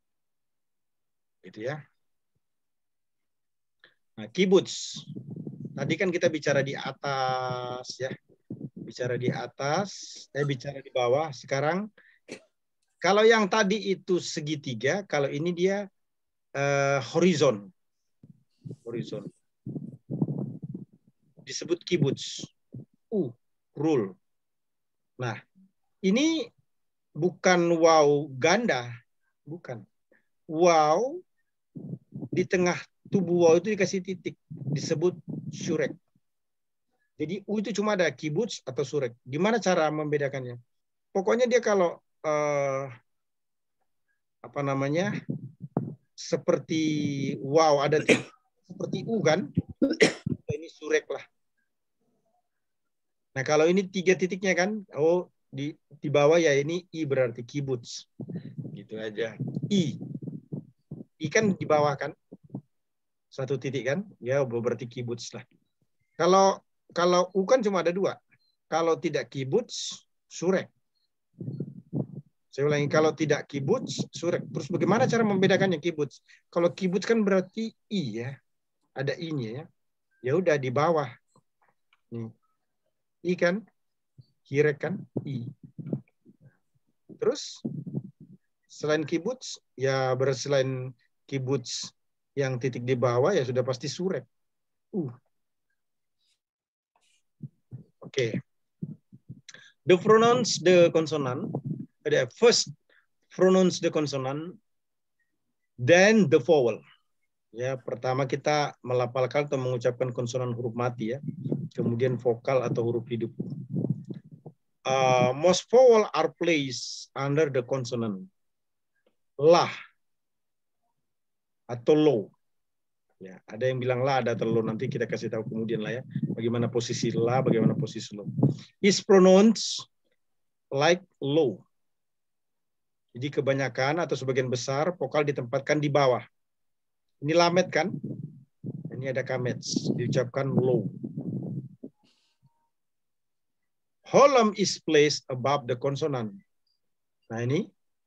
Gitu ya. Nah, kibuts. Tadi kan kita bicara di atas ya. Bicara di atas, eh bicara di bawah. Sekarang kalau yang tadi itu segitiga, kalau ini dia uh, horizon. Horizon. Disebut kibuts. Uh, rule. Nah, ini bukan wow ganda, bukan. Wow di tengah tubuh wow itu dikasih titik, disebut surek. Jadi U itu cuma ada kibuts atau surek. Gimana cara membedakannya? Pokoknya dia kalau uh, apa namanya seperti wow ada titik, seperti U kan? Ini surek lah. Nah kalau ini tiga titiknya kan, oh di di bawah ya ini I berarti kibuts. Gitu aja. I. I kan di bawah kan? Satu titik kan? Ya berarti kibuts lah. Kalau kalau U kan cuma ada dua. Kalau tidak kibuts, surek. Saya ulangi, kalau tidak kibuts, surek. Terus bagaimana cara membedakannya kibuts? Kalau kibuts kan berarti I ya. Ada I-nya ya. Ya udah di bawah. Nih. I kan? Hirek kan? I. Terus selain kibuts, ya berselain kibuts yang titik di bawah ya sudah pasti surek. Uh. Oke. Okay. The pronounce the consonant. The first pronounce the consonant, then the vowel. Ya, pertama kita melafalkan atau mengucapkan konsonan huruf mati ya. Kemudian vokal atau huruf hidup. Uh, most vowel are placed under the consonant. Lah atau lo. Ya, ada yang bilang la, ada atau lo. Nanti kita kasih tahu kemudian lah ya. Bagaimana posisi la, bagaimana posisi lo. Is pronounced like lo. Jadi kebanyakan atau sebagian besar vokal ditempatkan di bawah. Ini lamet kan? Ini ada kamets. Diucapkan lo. Holum is placed above the consonant. Nah ini.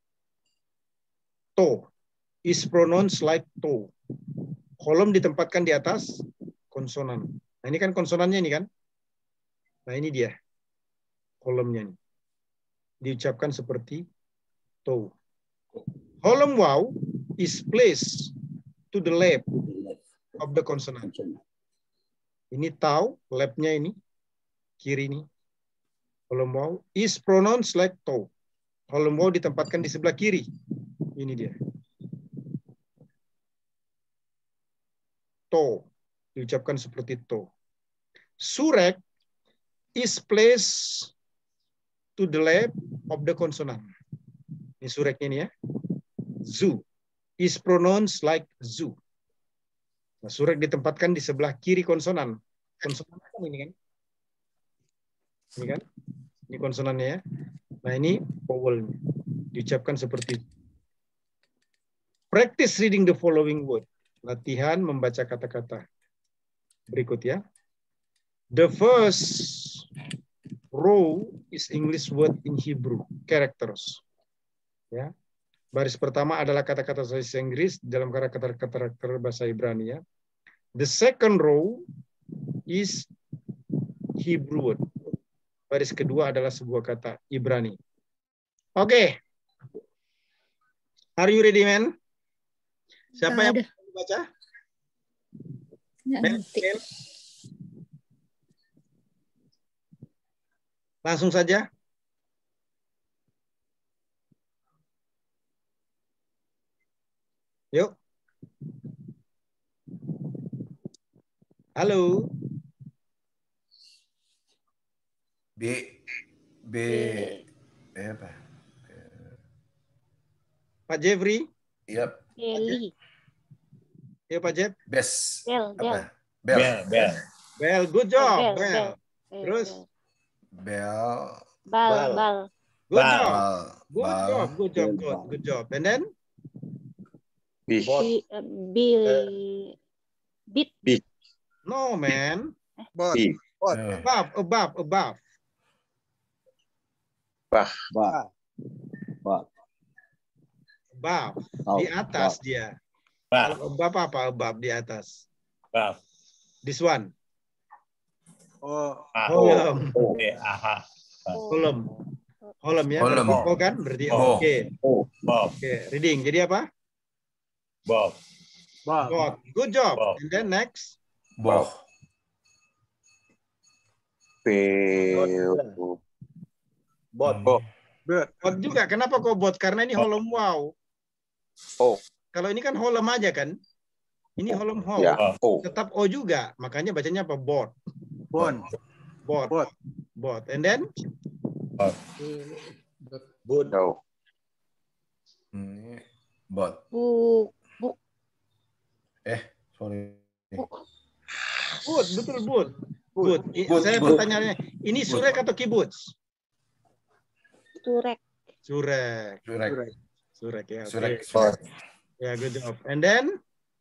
To. Is pronounced like to. Holum ditempatkan di atas konsonan. Nah ini kan konsonannya ini kan. Nah ini dia. Holumnya ini. Diucapkan seperti to. Holum wow is placed to the left of the consonant. Ini tau, left-nya ini. Kiri ini. Holum wow is pronounced like to. Holum wow ditempatkan di sebelah kiri. Ini dia. To. Diucapkan seperti to. Surek is placed to the left of the consonant. Ini sureknya ini ya. Zu is pronounced like zu. Nah, surek ditempatkan di sebelah kiri konsonan. Konsonan kan ini kan? Ini kan? Ini konsonannya ya. Nah, ini vowel. Diucapkan seperti itu. Practice reading the following word. Latihan membaca kata-kata berikut ya. The first row is English word in Hebrew characters. Ya. Baris pertama adalah kata-kata bahasa Inggris dalam karakter-karakter bahasa Ibrani ya. The second row is Hebrew word. Baris kedua adalah sebuah kata Ibrani. Oke. Okay. Are you ready, man? Siapa yang mau baca? Ben, Ben. Langsung saja. Yuk. Halo. B B eh, apa? Pak Jeffrey. Yep. Beli. Ya Pak Jeff. Best. Bel, bel. Apa? Bel. Bel, bel. Bel, good job. Bel, Bel. bel. Terus? Bel. Bal, Bal. bal. Good Bal. job. Bal. Good Bal. job. Good job. Good. Good job. And then? Bis. Bi- uh, Bil. Bit. Bis. No, man. Bot. Bis. Bot. Eh, Above, above, above. Bah. Ba. Ba. Above. Tahu. Di atas dia. Bah. Kalau above apa? Above di atas. Bah. This one. Oh. Holem. Eh, aha. Holem. Holem ya. Holem. Berarti O kan? Berarti O. Oh. Oke. Bob. Oke. Reading. Jadi apa? Bob. Bot. Good job. Bob. And then next. Boh. Peu. Bot. Oh. Bot juga. Kenapa kok bot? Karena ini holem wow. Oh. Kalau ini kan holem aja kan? Ini holem how. Ya. Oh. Tetap O juga. Makanya bacanya apa? Bot. Bon. Bot. Bot. Bot. And then? Bot. No. Ini bot. Buk. Buk. Eh, sorry. Buk. Bud. Betul bud. Bud. I- Bud, Saya bud. pertanyaannya. Ini surek atau kibuts? Surek. Surek. Surek. Surek ya. oke. Surek. Ya, good job. And then?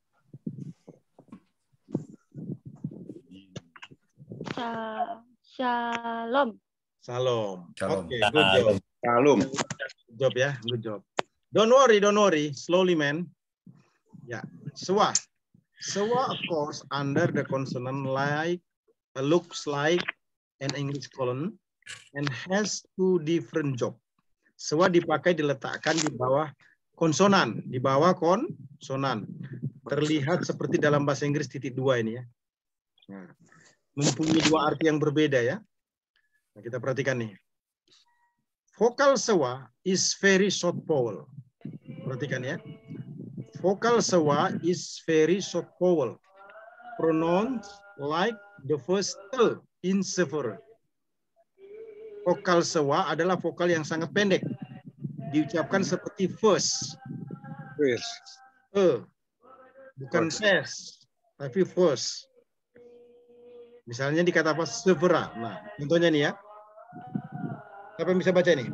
Sha- Shalom. Salam. Shalom. Oke, good job. Shalom. Good job ya, good job. Don't worry, don't worry. Slowly, man. Ya, sewa. Sewa, of course, under the consonant like, uh, looks like an English colon and has two different job. Sewa dipakai diletakkan di bawah konsonan, di bawah konsonan. Terlihat seperti dalam bahasa Inggris titik dua ini ya. Nah, mempunyai dua arti yang berbeda ya. Nah, kita perhatikan nih. Vokal sewa is very short vowel. Perhatikan ya. Vokal sewa is very short vowel. Pronounced like the first L in several. Vokal sewa adalah vokal yang sangat pendek. Diucapkan seperti first. First. E. Bukan first, tapi first. Misalnya dikata apa? Severa. Nah, contohnya nih ya. Siapa yang bisa baca ini?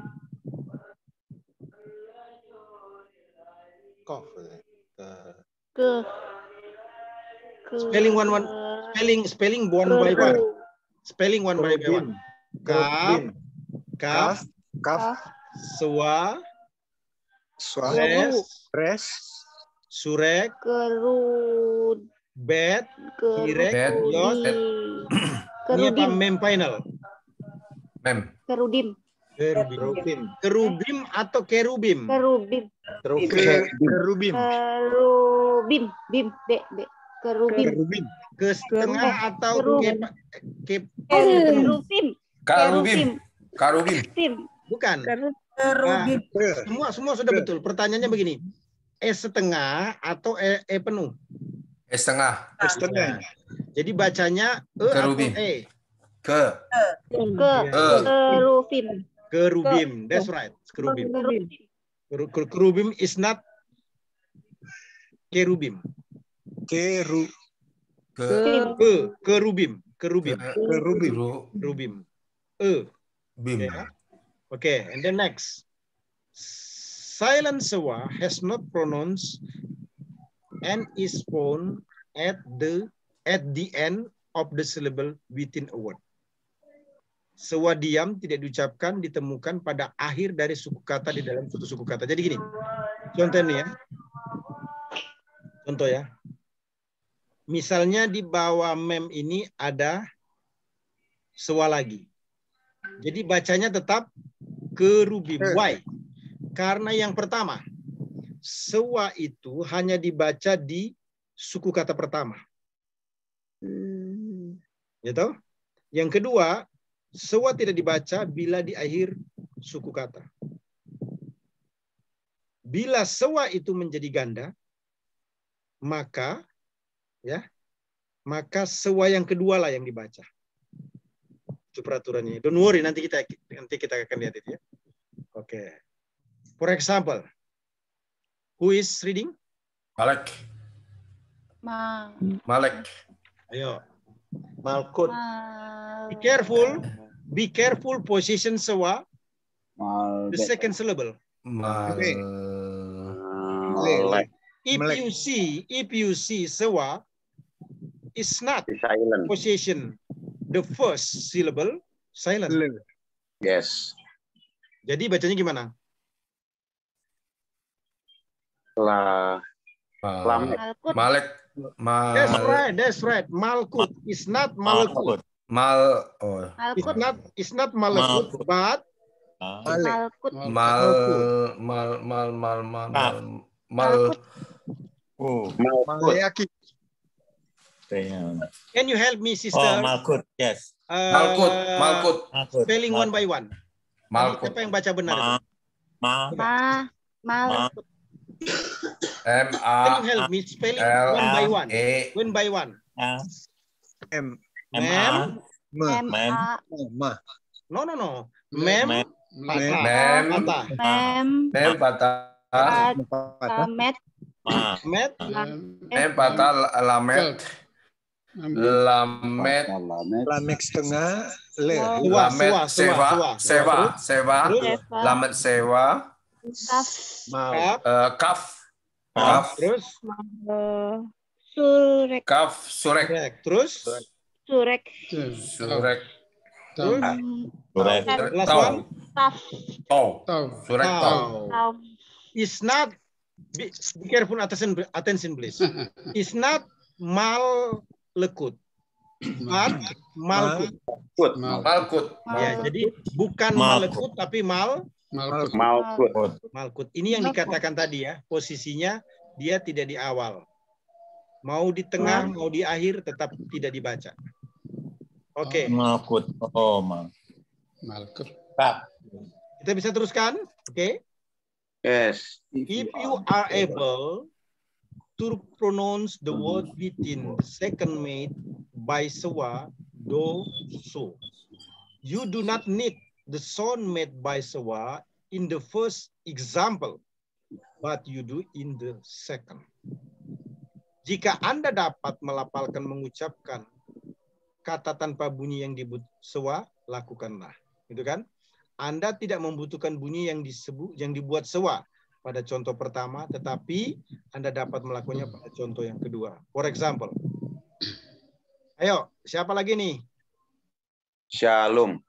Kok. Ke. Ke. Spelling one one. Spelling spelling one by one. Spelling one by one. Kaf, kaf, Kaf. sewa, Swa. res, Res. surek, Kerud. bet, kirek, Bet. yos. Bet. Ini apa? Kerudim. Mem final. Mem. Kerudim. Kerubim. Kerubim atau kerubim? Kerubim. Kerubim. Kerubim. Bim. B. B. Kerubim. Kerubim. Ke setengah atau ke, Kerubim. ke, Kerubim. Karubim. Karubim. Kerubim. bukan. Kerubim. Nah, semua semua sudah betul. Pertanyaannya begini. E setengah atau E, e penuh? E setengah. Setengah. Jadi bacanya E Kerubim. atau E? Ke. Ke. E. Kerubim. Kerubim. That's right. Kerubim. Kerubim. Keru- keru- Kerubim is not kerubim. Keru. Ke. Ke, kerubim. Kerubim. Kerubim. Ru- Kerubim. E. Bim. Okay. Okay, and then next. Silent sewa has not pronounced and is found at the at the end of the syllable within a word. Sewa diam tidak diucapkan, ditemukan pada akhir dari suku kata di dalam suatu suku kata. Jadi gini, contoh nih ya. Contoh ya. Misalnya di bawah mem ini ada sewa lagi. Jadi bacanya tetap kerubim. Why? Karena yang pertama, sewa itu hanya dibaca di suku kata pertama. Gitu? Yang kedua, sewa tidak dibaca bila di akhir suku kata. Bila sewa itu menjadi ganda, maka ya, maka sewa yang kedua lah yang dibaca. Itu peraturannya. Don't worry, nanti kita nanti kita akan lihat itu ya. Oke. Okay. For example, who is reading? Malek. Ma. Malek. Ayo. Malkut. Be careful. Be careful position sewa. The Malbek. second syllable. Malek. Melek. If Melek. you see, if you see sewa is not Silent. position the first syllable silent. Yes. Jadi bacanya gimana? La. Lamek. Malkut. Malek. That's Malek. right, that's right. Malkut is not malkut. Mal. Oh. It's Malkut. not, it's not malakut, but Malkut. Mal. Mal. Mal. Mal. Mal. Mal. Mal. Oh. Malayaki. can you help me, sister? Oh, Malkut. Yes. Uh, Malkut. Malkut. Malkut. Spelling one by one. Tadi Malkut. siapa yang baca benar? Ma. itu? Ma. Ma. Malkut. M A Can you help me spelling L one by one? E One by one. A. M. M. Mem. A. Me. Mem. Mem. A. Ma. No, no, no. Mem. Mem. Patah. Mem. Patah. Mem. Mem patah. Lamet. Ma. Met. Mem patah lamet. Lamet. Lamek setengah. Le. Suwa, Lamet suwa, sewa. suwa, Sewa. Sewa. Terus? Seva. Lamet sewa. Kaf. Kaf. Eh, Kaf. Kaf. Terus? Eh, Surek. Kaf. Surek. Surek. Terus? Surek. Surek. Terus? Surek. Last Tau. one? Taf. Tau. Surek tau. Taf. It's not, be, be careful, attention, attention please. It's not mal lekut, but malkut. Malkut. Ya, jadi bukan Malkut. malekut tapi mal Malkut. malkut. Ini yang dikatakan tadi ya, posisinya dia tidak di awal. Mau di tengah, mau di akhir tetap tidak dibaca. Oke, Malkut. Oh, mal. Malkut. kita bisa teruskan. Oke. Yes. If you are able to pronounce the word within the second mate by sewa, do, so. You do not need the sound made by sewa in the first example, but you do in the second. Jika Anda dapat melafalkan mengucapkan kata tanpa bunyi yang disebut sewa, lakukanlah. Gitu kan? Anda tidak membutuhkan bunyi yang disebut yang dibuat sewa pada contoh pertama, tetapi Anda dapat melakukannya pada contoh yang kedua. For example, ayo, siapa lagi nih? Shalom.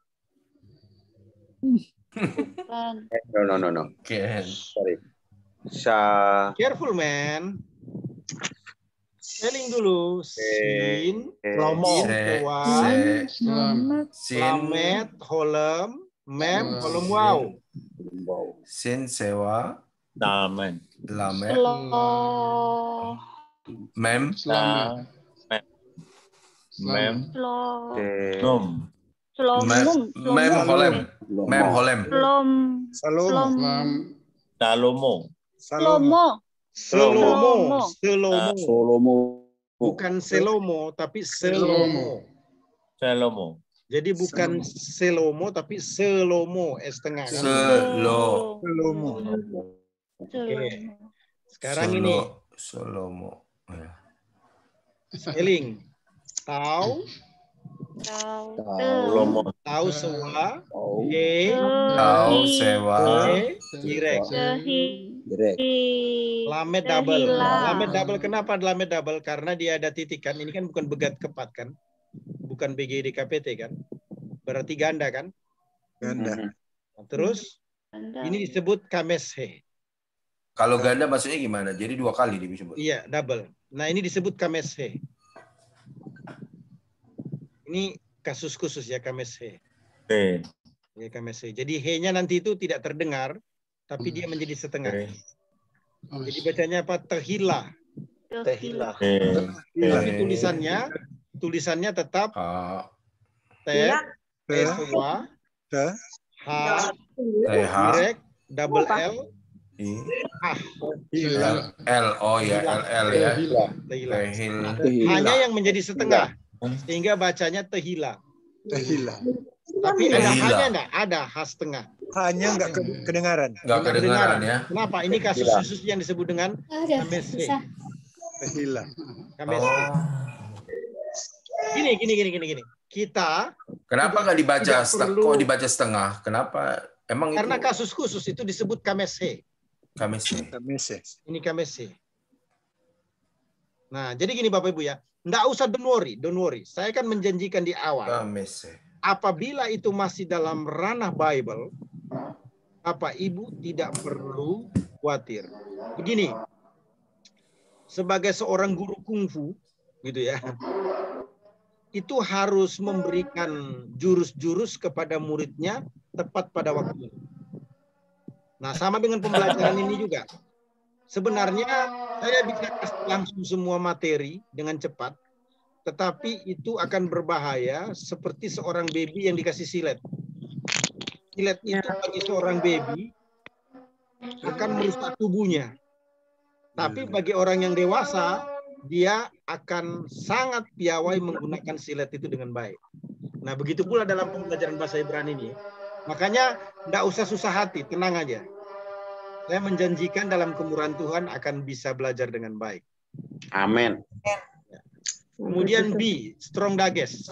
Bukan. No, no, no, no. Ken. Sorry. Sha. Careful, man. Spelling dulu. Sin, Lomo. sin, sewa, Sin. lamet, holem, mem, holem wow. Sin sewa. Damen. Lamet. Slow. Mem. Na. Mem. Slow. Num. Slow. Mem. Mem holem. Mem holem. Slom. Salom. Slom. Salomo. Slomo. Selomo. Selomo. Solomo. Bukan selomo, tapi selomo. Salomo. Jadi bukan selomo, tapi selomo, S tengah. Kan? Selo. Salomo. Oke. Sekarang Solo. ini, Solomo. Ya. spelling. Tau, Tau. Salomo. tau sewa, he, Tau sewa. he, direk. Tehi. Lamet double. Terhilang. Lamet double, kenapa lamet double? Karena dia ada titikan. Ini kan bukan begat kepat kan? Bukan B G D K P T kan? Berarti ganda kan? Ganda. Nah, terus, ini disebut kameshe. Kalau ganda maksudnya gimana? Jadi dua kali disebut. Iya, double. Nah, ini disebut kameshe. Ini kasus khusus ya, kameshe. T. Ya, kameshe. Jadi he-nya nanti itu tidak terdengar, tapi dia menjadi setengah. T. Jadi bacanya apa? Tehila. Tehila. T. Tapi tulisannya, tulisannya tetap A. T, T, sewa, Te. H, T H. direk, double L, I. ah, Hila. L. Oh ya, L L ya. tehila. Tehil. Hanya yang menjadi setengah, sehingga bacanya tehila. Tehila. Tapi ada Tehila. hanya enggak? Ada H setengah. Hanya nggak ke- kedengaran. Nggak kedengaran ya. Kenapa? Ini kasus khusus yang disebut dengan kameshe. Tehila. Kameshe. Oh. Gini, gini, gini, gini, gini. Kita Kenapa nggak dibaca Tidak setengah? perlu. Kok dibaca setengah? Kenapa? Emang karena itu kasus khusus itu disebut kameshe. kami sih. Kamese. Ini kameshe. Nah, jadi gini Bapak Ibu ya. Nggak usah don't worry, don't worry. Saya kan menjanjikan di awal. Kami sih. Apabila itu masih dalam ranah Bible, Bapak Ibu tidak perlu khawatir. Begini, sebagai seorang guru kungfu, gitu ya, itu harus memberikan jurus-jurus kepada muridnya tepat pada waktunya. Nah, sama dengan pembelajaran ini juga. Sebenarnya saya bisa kasih langsung semua materi dengan cepat, tetapi itu akan berbahaya seperti seorang baby yang dikasih silet. Silet itu bagi seorang baby akan merusak tubuhnya. Tapi bagi orang yang dewasa, dia akan sangat piawai menggunakan silet itu dengan baik. Nah, begitu pula dalam pembelajaran bahasa Ibrani ini. Makanya tidak usah susah hati, tenang aja. Saya menjanjikan dalam kemurahan Tuhan akan bisa belajar dengan baik. Amin. Kemudian B, strong dages.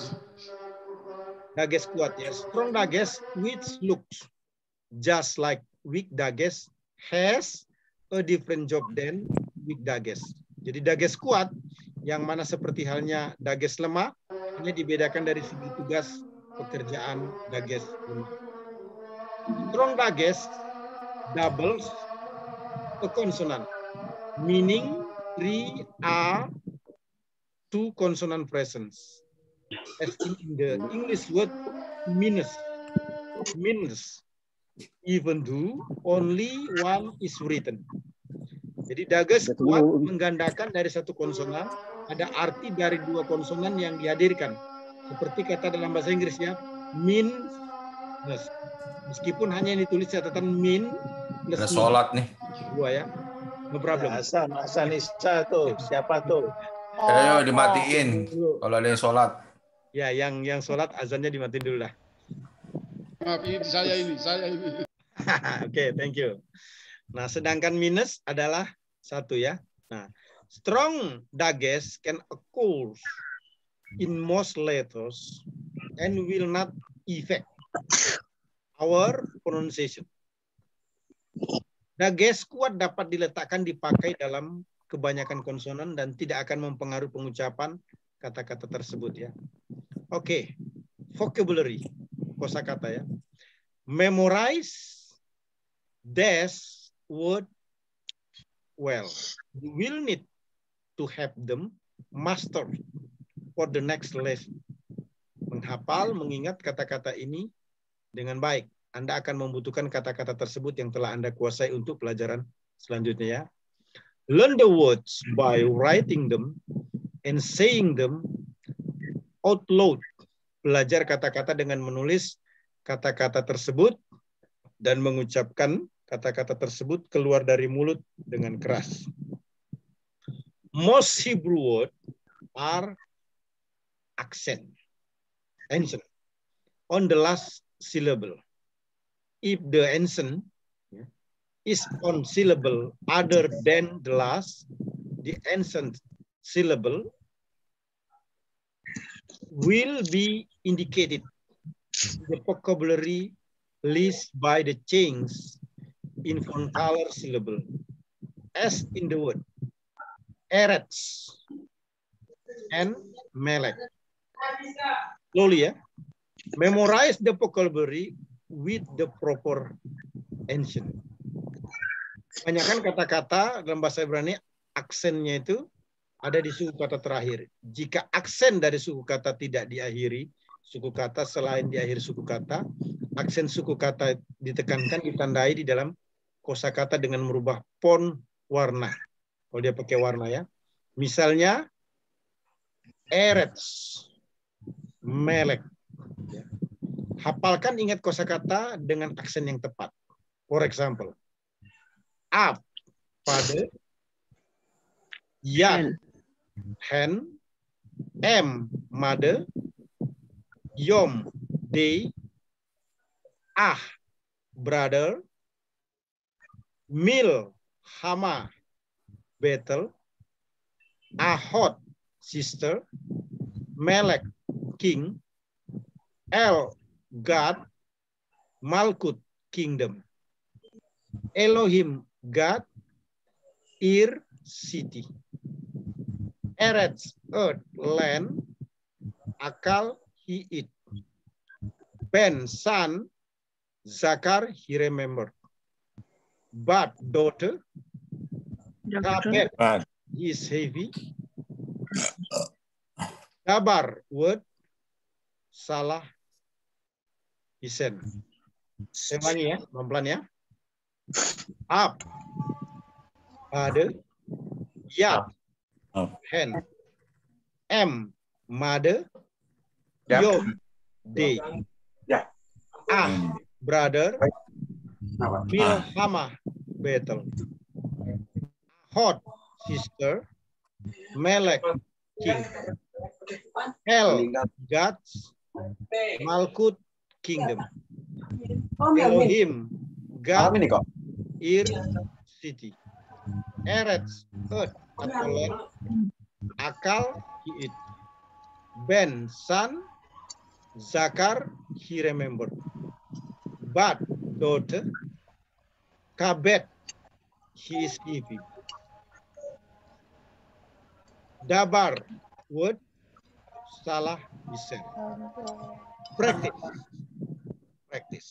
Dages kuat ya. Strong dages which looks just like weak dages has a different job than weak dages. Jadi dages kuat yang mana seperti halnya dages lemah hanya dibedakan dari segi tugas pekerjaan dages lemah. Strong dages doubles a consonant, meaning three are two consonant presence. As in the English word minus, minus, even though only one is written. Jadi dages kuat menggandakan dari satu konsonan, ada arti dari dua konsonan yang dihadirkan. Seperti kata dalam bahasa Inggris ya, min, meskipun hanya yang ditulis catatan min, Ada sholat nih. Dua ya, no problem. Hasan, Hasan Isa tuh, siapa tuh? Ayo dimatiin kalau ada yang sholat. Ya, yang yang sholat azannya dimatiin dulu lah. Maaf, ini saya ini, saya ini. Oke, okay, thank you. Nah, sedangkan minus adalah satu ya. Nah, strong dages can occur in most letters and will not affect our pronunciation. Dages kuat dapat diletakkan dipakai dalam kebanyakan konsonan dan tidak akan mempengaruhi pengucapan kata-kata tersebut ya. Oke, okay. Vocabulary, kosakata ya. Memorize this word well. You will need to have them master for the next lesson. Menghafal, mengingat kata-kata ini dengan baik. Anda akan membutuhkan kata-kata tersebut yang telah Anda kuasai untuk pelajaran selanjutnya ya. Learn the words by writing them and saying them out loud. Belajar kata-kata dengan menulis kata-kata tersebut dan mengucapkan kata-kata tersebut keluar dari mulut dengan keras. Most Hebrew words are accent, accent on the last syllable. If the accent is on syllable other than the last, the accent syllable will be indicated in the vocabulary list by the change in frontaler syllable, as in the word Eretz and Melech. Slowly, ya. Memorize the vocabulary with the proper ancient. Kebanyakan kata-kata dalam bahasa Ibrani aksennya itu ada di suku kata terakhir. Jika aksen dari suku kata tidak diakhiri, suku kata selain di akhir suku kata, aksen suku kata ditekankan, ditandai di dalam kosakata dengan merubah font warna. Kalau dia pakai warna ya. Misalnya Eretz, Melek. Ya. Hafalkan, ingat kosakata dengan aksen yang tepat. For example, up, pada, yad, hand, m, mother, yom, day, ah, brother, mil, hama, battle, ahot, sister, melek, king, el, God, Malkut, kingdom, Elohim, God, Ir, city, Eretz, earth, land, Akal, he eat, Ben, son, Zakar, he remembered, Bat, daughter, Kabet, he is heavy, Dabar, word, Salah Hisen. Saya ulangi ya, pelan-pelan ya. Up. Pada. Yap. Hand. M. Mother. Yo. Day. Ah. Brother. Bill Hama. Battle. Hot. Sister. Melek. King. Hell. Gods. Malkut. Kingdom. Elohim. God. Ir. City. Eretz. Earth. Atau land. Akal. He eat. Ben. Son. Zakar. He remembered. Bat. Daughter. Kabet. He is sleeping. Dabar. Word. Salah. Listen. Practice. Practice.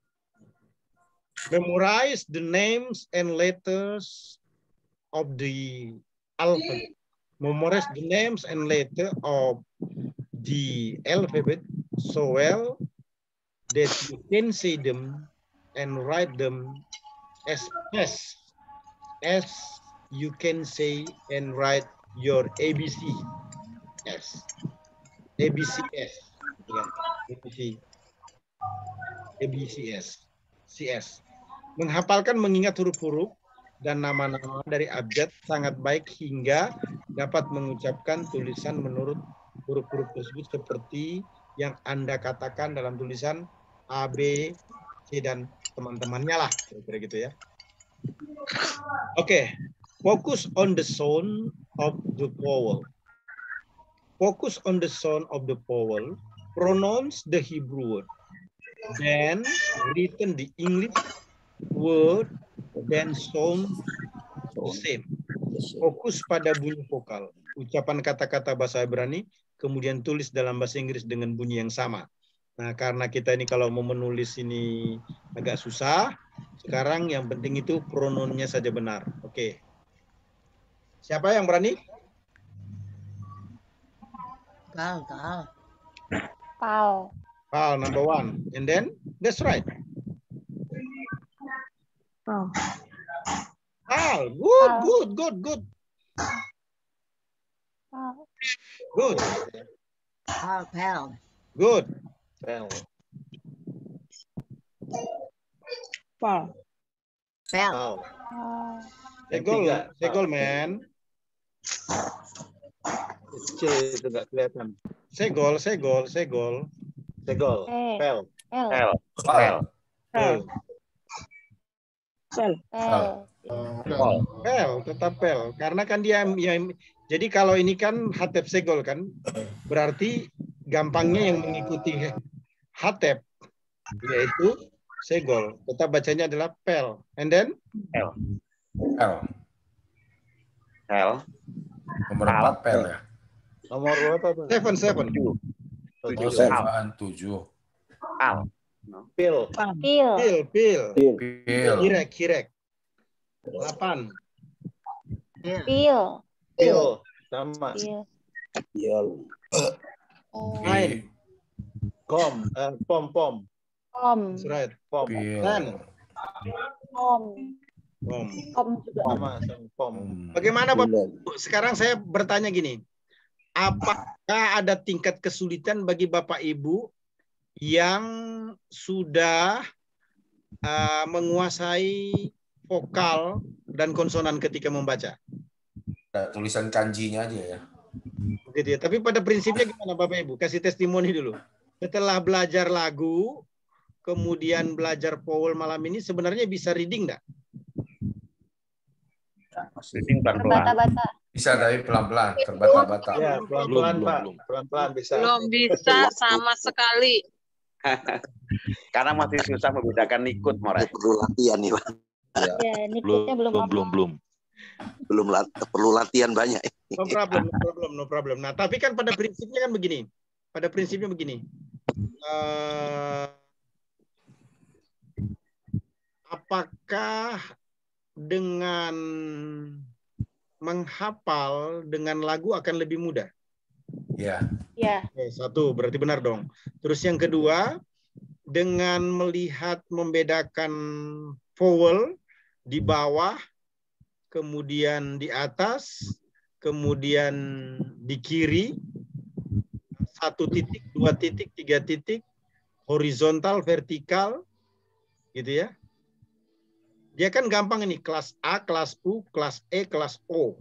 Memorize the names and letters of the alphabet. Memorize the names and letters of the alphabet so well that you can say them and write them as fast as you can say and write your A B C S. A B C S. A B C. A B C S. C S. Menghafalkan mengingat huruf-huruf dan nama-nama dari abjad sangat baik hingga dapat mengucapkan tulisan menurut huruf-huruf tersebut seperti yang Anda katakan dalam tulisan A, B, C, dan teman-temannya lah. Kira-kira gitu ya. Oke. Okay. Focus on the sound of the vowel. Focus on the sound of the vowel. Pronounce the Hebrew word. Then written the English word. Then sound the same. Fokus pada bunyi vokal. Ucapan kata-kata bahasa Ibrani. Kemudian tulis dalam bahasa Inggris dengan bunyi yang sama. Nah, karena kita ini kalau mau menulis ini agak susah. Sekarang yang penting itu pronounnya saja benar. Oke. Okay. Siapa yang berani? Gal, gal. Pal. Pal, number one. And then, that's right. Pal. Pal, good, good, good, good. Pal. Good. Pal, pal. Good. Pel. Pal. Pel. Pal. Segol, segol, man. Kecil itu nggak kelihatan. Segol, segol, segol. Segol. Eh. Pel. L. Pel. Pel. Pel. Pel. Pel. Pel, tetap pel. Karena kan dia, ya, jadi kalau ini kan hatep segol kan, berarti gampangnya yang mengikuti hatep, yaitu segol. Tetap bacanya adalah pel. And then? Pel. Pel. Pel. Nomor empat pel ya. Nomor berapa? Seven, seven. Oh, seven, tujuh. Al. Pil. Pil. Pil, pil. Pil. Kirek, kirek. Delapan. Pil. Pil. Sama. Pil. Pil. Nine. Kom. Eh, pom, pom. Om. That's right. Pom. Pil. Ten. Om. Om. Om juga. Sama, sama pom. Bagaimana Bapak? Sekarang saya bertanya gini. Apakah ada tingkat kesulitan bagi Bapak Ibu yang sudah uh, menguasai vokal dan konsonan ketika membaca? Nah, tulisan kanjinya aja ya. Begitu ya. Tapi pada prinsipnya gimana Bapak Ibu? Kasih testimoni dulu. Setelah belajar lagu, kemudian belajar vowel malam ini, sebenarnya bisa reading nggak? Reading pelan-pelan. Terbata-bata. Bisa tapi pelan-pelan, terbata-bata. Ya, pelan-pelan Pak. Pelan-pelan bisa. Belum bisa sama sekali. Karena masih susah membedakan nikut, Moret. Perlu latihan nih, Pak. Ya, nikutnya belum belum belum belum. Belum lat perlu latihan banyak. No problem, no problem, no problem. Nah, tapi kan pada prinsipnya kan begini. Pada prinsipnya begini. Uh, apakah dengan menghafal dengan lagu akan lebih mudah? Ya. Ya. Oke, satu, berarti benar dong. Terus yang kedua, dengan melihat membedakan vowel di bawah, kemudian di atas, kemudian di kiri, satu titik, dua titik, tiga titik, horizontal, vertikal, gitu ya. Dia kan gampang ini, kelas A, kelas U, kelas E, kelas O.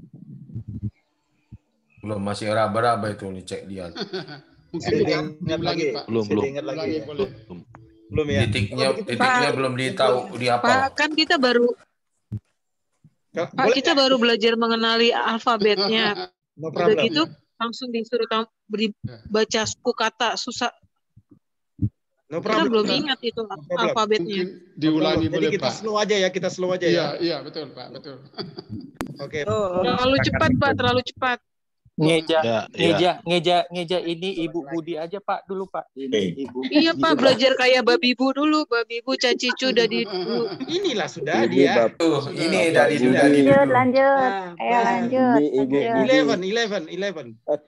Belum, masih raba-raba itu nih, cek lihat. Mungkin Saya ingat, ingat diulangi, lagi. Pak. Belum, Saya belum. ingat lagi. Diulangi Ya. boleh. Belum ya? Titiknya, Kalau begitu, titiknya Pak. belum ditahu, dihafal. Pak, kan kita baru Kalau- Pak boleh kita nggak? baru belajar mengenali alfabetnya. No Udah problem. gitu langsung disuruh kamu beri baca suku kata susah. No Kita problem. belum ingat itu problem. alfabetnya. Mungkin diulangi Jadi boleh, kita Pak. slow aja ya, kita slow aja ya. Iya, iya, betul, Pak, betul. Oke. Terlalu cepat Pak, terlalu cepat. Ngeja, Ya, ngeja, ngeja, ngeja ini Ibu Budi aja Pak dulu Pak. Oke. Ibu. Iya Pak, belajar kayak babi bu dulu, babi bu, cacicu, dadi bu. Inilah sudah Ini dia. Bapak. Tuh, ini Bapak dari dulu, Budi. dari Lanjut, dulu. lanjut. Nah, Ayo lanjut. Ini Ibu lanjut. Budi. Eleven, eleven, eleven.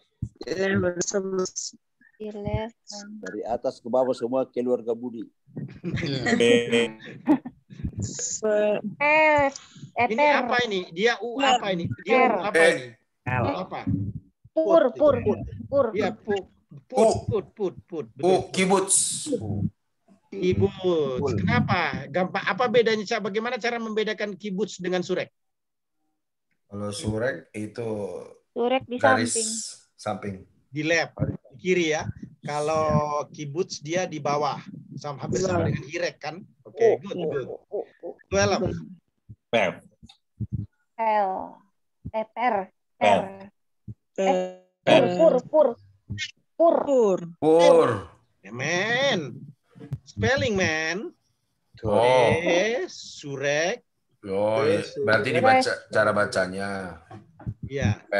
Eleven. Dari atas ke bawah semua keluarga Budi. Eh, Ini eter. apa ini? Dia U apa ini? Dia U apa ini? U apa? Pur, pur, pur. Iya, put, put, put, put, put. Oh, kibuts. Kibuts. Kenapa? Gampang. Apa bedanya? Bagaimana cara membedakan kibuts dengan surek? Kalau surek itu Surek di garis samping. samping. Di left, di kiri ya. Kalau kibuts dia di bawah. Sama hampir sama dengan hirek kan? Oke, good, good. Twelve. Pep. Pel. Eter. Pel. Eh, pur, pur, pur. Pur. Pur. Ya, man. Spelling, man. Oh. Eh, surek. Oh, iya. Berarti dibaca cara bacanya. Iya. P.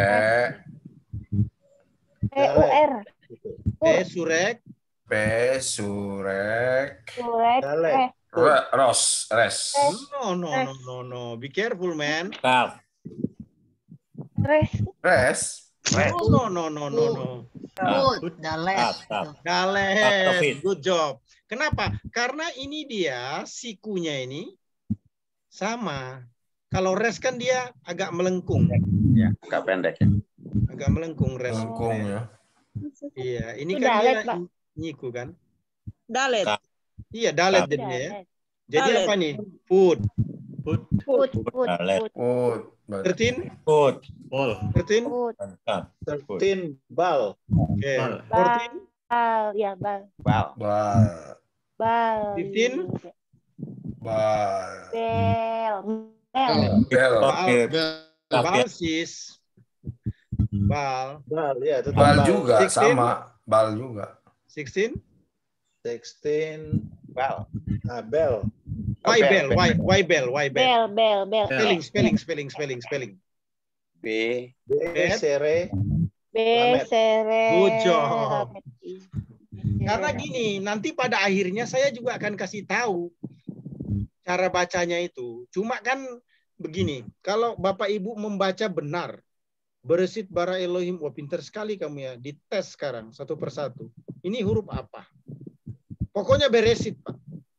P U R. Eh, surek. P. Surek. Surek. Eh, R- Ros. Res. No, no, no, no, no. Be careful, man. Kaf. res. Res. No, no, no, no, no. Good, Dales. Dales. Good job. Kenapa? Karena ini dia sikunya ini sama. Kalau res kan dia agak melengkung. Ya, agak pendek ya. Agak melengkung res. Melengkung ya. Iya, ini Itu kan dalet, dia Pak. nyiku kan? Dalet. Iya, dalet Dalet. jadinya ya. Jadi Dalet. apa nih? Food. Put, put, put. Oh, thirteen? Food. thirteen? Put. Thirteen bal. Oke. fourteen? Bal, ya bal. Wow. Bal. Bal. fifteen? Bal. Bel. Bel. Bel. Bal. Bal, sis. Bal. Bal, ya. Tetap Bal juga sixteen? sama. Bal juga. sixteen? Sixteen bal. Ah, bel. Why bell? Why, why bell? Why bell? Bel, bel, bel. Spelling, spelling, spelling, spelling, spelling. B. B, sere. B, Lamet. sere. Good job. lamet. Karena gini, nanti pada akhirnya saya juga akan kasih tahu cara bacanya itu. Cuma kan begini, kalau Bapak Ibu membaca benar, beresit bara Elohim, wah pinter sekali kamu ya, dites sekarang satu persatu. Ini huruf apa? Pokoknya beresit, Pak.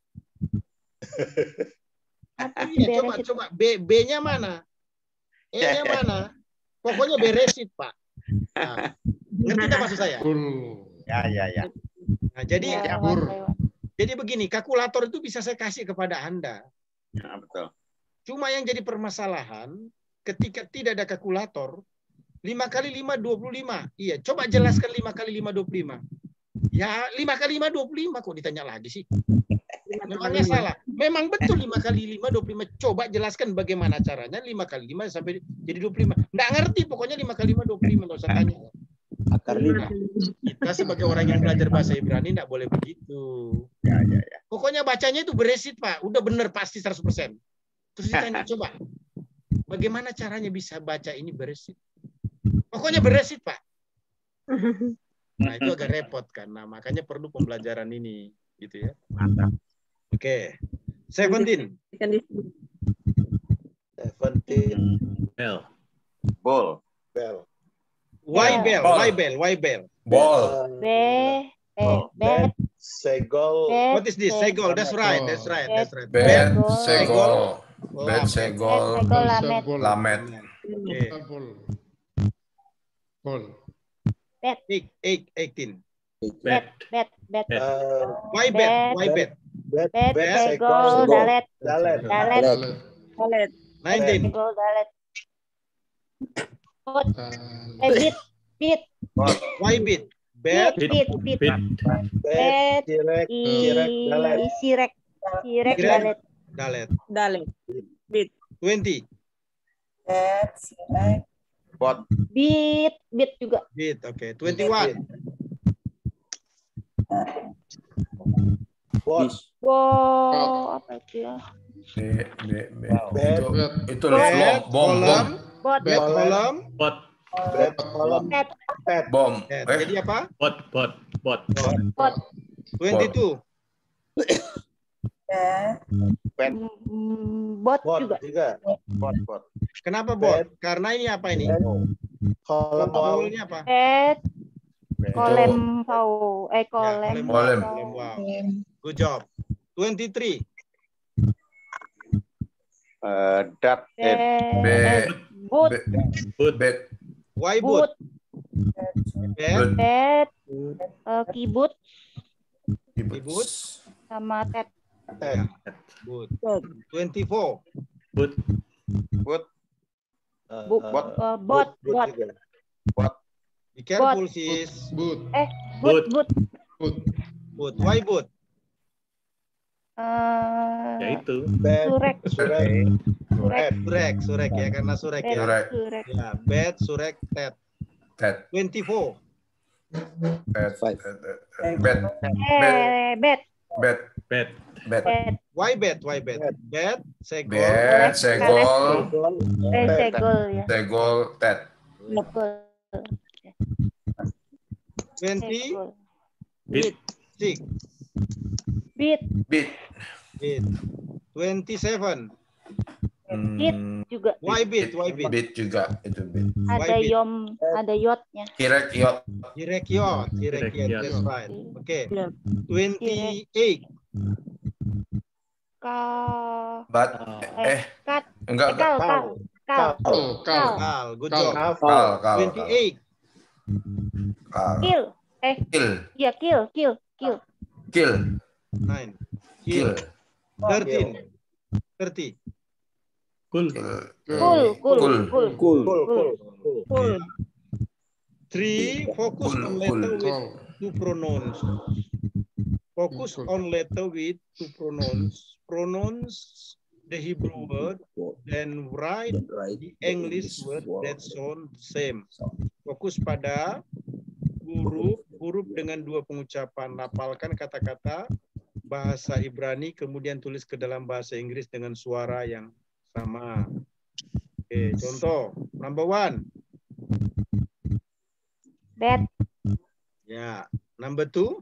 Iya, coba, coba. B, B-nya mana? E-nya mana? Pokoknya beresit, Pak. Nah, ngerti nggak maksud saya? Ya, ya, ya. Nah, jadi Ya, Pur. jadi begini, kalkulator itu bisa saya kasih kepada Anda. Ya, betul. Cuma yang jadi permasalahan, ketika tidak ada kalkulator, lima kali lima, dua puluh lima. Iya, coba jelaskan lima kali lima, dua puluh lima. Ya, lima kali lima, dua puluh lima. Kok ditanya lagi sih? Memangnya salah. Memang betul lima kali lima, dua puluh lima. Coba jelaskan bagaimana caranya lima kali lima sampai jadi dua puluh lima. Nggak ngerti, pokoknya lima kali lima, dua puluh lima. Nggak usah tanya. Akar lima. Kita sebagai orang yang belajar bahasa Ibrani nggak boleh begitu. Ya, ya, ya. Pokoknya bacanya itu beresit, Pak. Udah bener pasti seratus persen. Terus ditanya, coba. Bagaimana caranya bisa baca ini beresit? Pokoknya beresit, Pak. Nah, itu agak repot kan. Nah, makanya perlu pembelajaran ini. Gitu ya. Mantap. Oke. seventeen. Seventeen Bell. Ball. bel. Why Ya. bell? Ball. Why bell? Why bell? Ball. B, eh, bet, Segol. bet, What is this? Segol. That's right. That's right. That's right. Bet, Segol. segol. Lamet. Bet, segol. segol, lamet. Lamet. Okay. Bol. Bol. Bet, Eight, eight, eighteen. bet, bet, bet. Uh, Why bet? Why bet? bet, Bet, bet, segol, segol. dalet. Dalet. Dalet. Dalet. Dalet. nineteen. Segol, dalet. Bot, Dalet. eh, bit, bit. Why bet? Bet. Bit, bit, bit. Bet, Bet, cirek, i, cirek, dalet. sirek. Sirek, Cirek. dalet. Dalet. Dalet. Bit. twenty. Bot. Bit, bit juga. Bit. Okay. twenty-one. Bot. Wow, apa itu ya? B, B, B. Bet. Itu, itu Bet, loh, bom, bom. kolom. Bot, Bet kolom. Bot, Bet, kolom. bet, Bet. Bom. Bet. Eh, Jadi apa? bot, bot, bot. bot. twenty-two. Bet. Mm, bot Bot juga. juga. Bot. Bot. Kenapa bot? Karena ini apa ini? Kolom. Vowelnya apa? Bet, Bet. kolem vau, eh kolem. Kolem. Kolem. Wow. Good job. twenty-three. Eh, dat. Eh, B, Bet, boot, B, Boot. bet, Why boot, boot? Bet. bet, eh, kibut kibut. sama tet. Ya. Boot. twenty-four. Boot. Bot. Uh, Bu, uh, eh, bot, bot, juga. Bot. Be careful, sis. Boot. eh, boot, boot, Boot. Boot. Why boot? Ya eh, itu. Bet, surek, surek. surek, Surek. Surek ya. Karena surek bet, ya. Surek. surek, Ya. Bet. Surek. Tet. Tet, twenty-four. tet, Five. tet, tet, bet, eh, bet, bet, Bet. bet, bet, Why bet? Why bet? Bet. Segol. bet, segol, eh, segol ya, segol, tet, segol, twenty. segol, Bit. Six. bit, bit. Bit. twenty-seven. bit Hmm, juga, Why bit? Why bit? bit juga itu bit. ada bit? yom, ada yotnya. Kirek yot, Direkyot. Direkyot. Direkyot. That's right. Okay. Iya. twenty-eight. Ka, bat, eh, eh, kat, enggak, eh, kal, enggak, kal, kal, Oh, kal. Kal. Good Kal. job. kal, kal, kal, twenty-eight. kal, kill, eh, kill, iya kill, kill, kill, kill, Nine. kill, Thirteen. Thirty. Cool. kill, cool, cool, Cool. cool, Cool, cool, cool. cool. Three. Focus Cool, on cool. letter with Call. two pronouns. Focus Cool. on letter with two pronouns. Pronounce the Hebrew word, then write Right. the English word that sound same. Fokus pada huruf huruf dengan dua pengucapan. Lafalkan kata-kata bahasa Ibrani, kemudian tulis ke dalam bahasa Inggris dengan suara yang sama. Oke, contoh number one. Bet, Ya, number two.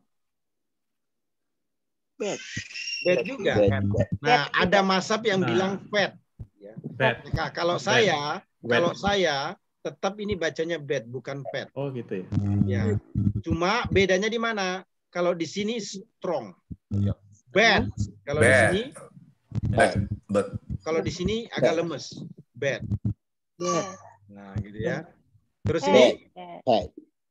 bet, Bet juga. Bet. Nah, Bet ada mazhab yang Nah. bilang fat. Ya. Bet. Nah, kalau Bet. saya, Bet. kalau saya tetap ini bacanya bet bukan fat. Oh gitu ya. Ya. Cuma bedanya di mana? Kalau di sini strong. Bad. Kalau di Bad. sini, bet, bet, kalau di sini agak lemes. Bad. bet, Nah, gitu ya. Terus bet, ini bet. Hey.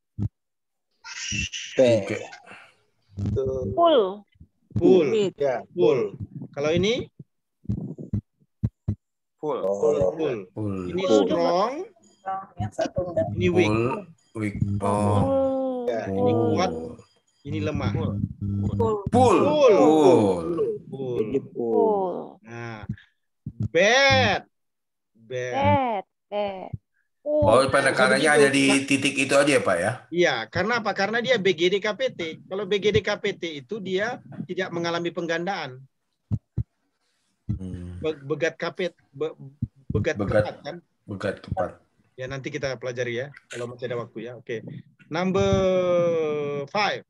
Pe. oke, Full, full. Ya, Full. Kalau ini Full. full. Full. full, Ini Full juga. strong. Ini weak. full, weak, oh, full, Ya, ini oh, kuat. Ini lemah. full, full, Full. full, Full. full, Nah, bad. Bad. bet, bet. oh, Full, penekanannya Bisa ada begitu. di titik itu aja ya Pak ya? Iya, karena apa? Karena dia B G D K P T. Kalau B G D K P T itu dia tidak mengalami penggandaan. Hmm, Be- Begat K P T, be- begat, Begat. kepat kan? begat tepat. Ya nanti kita pelajari ya, kalau masih ada waktu ya. Oke. Number five.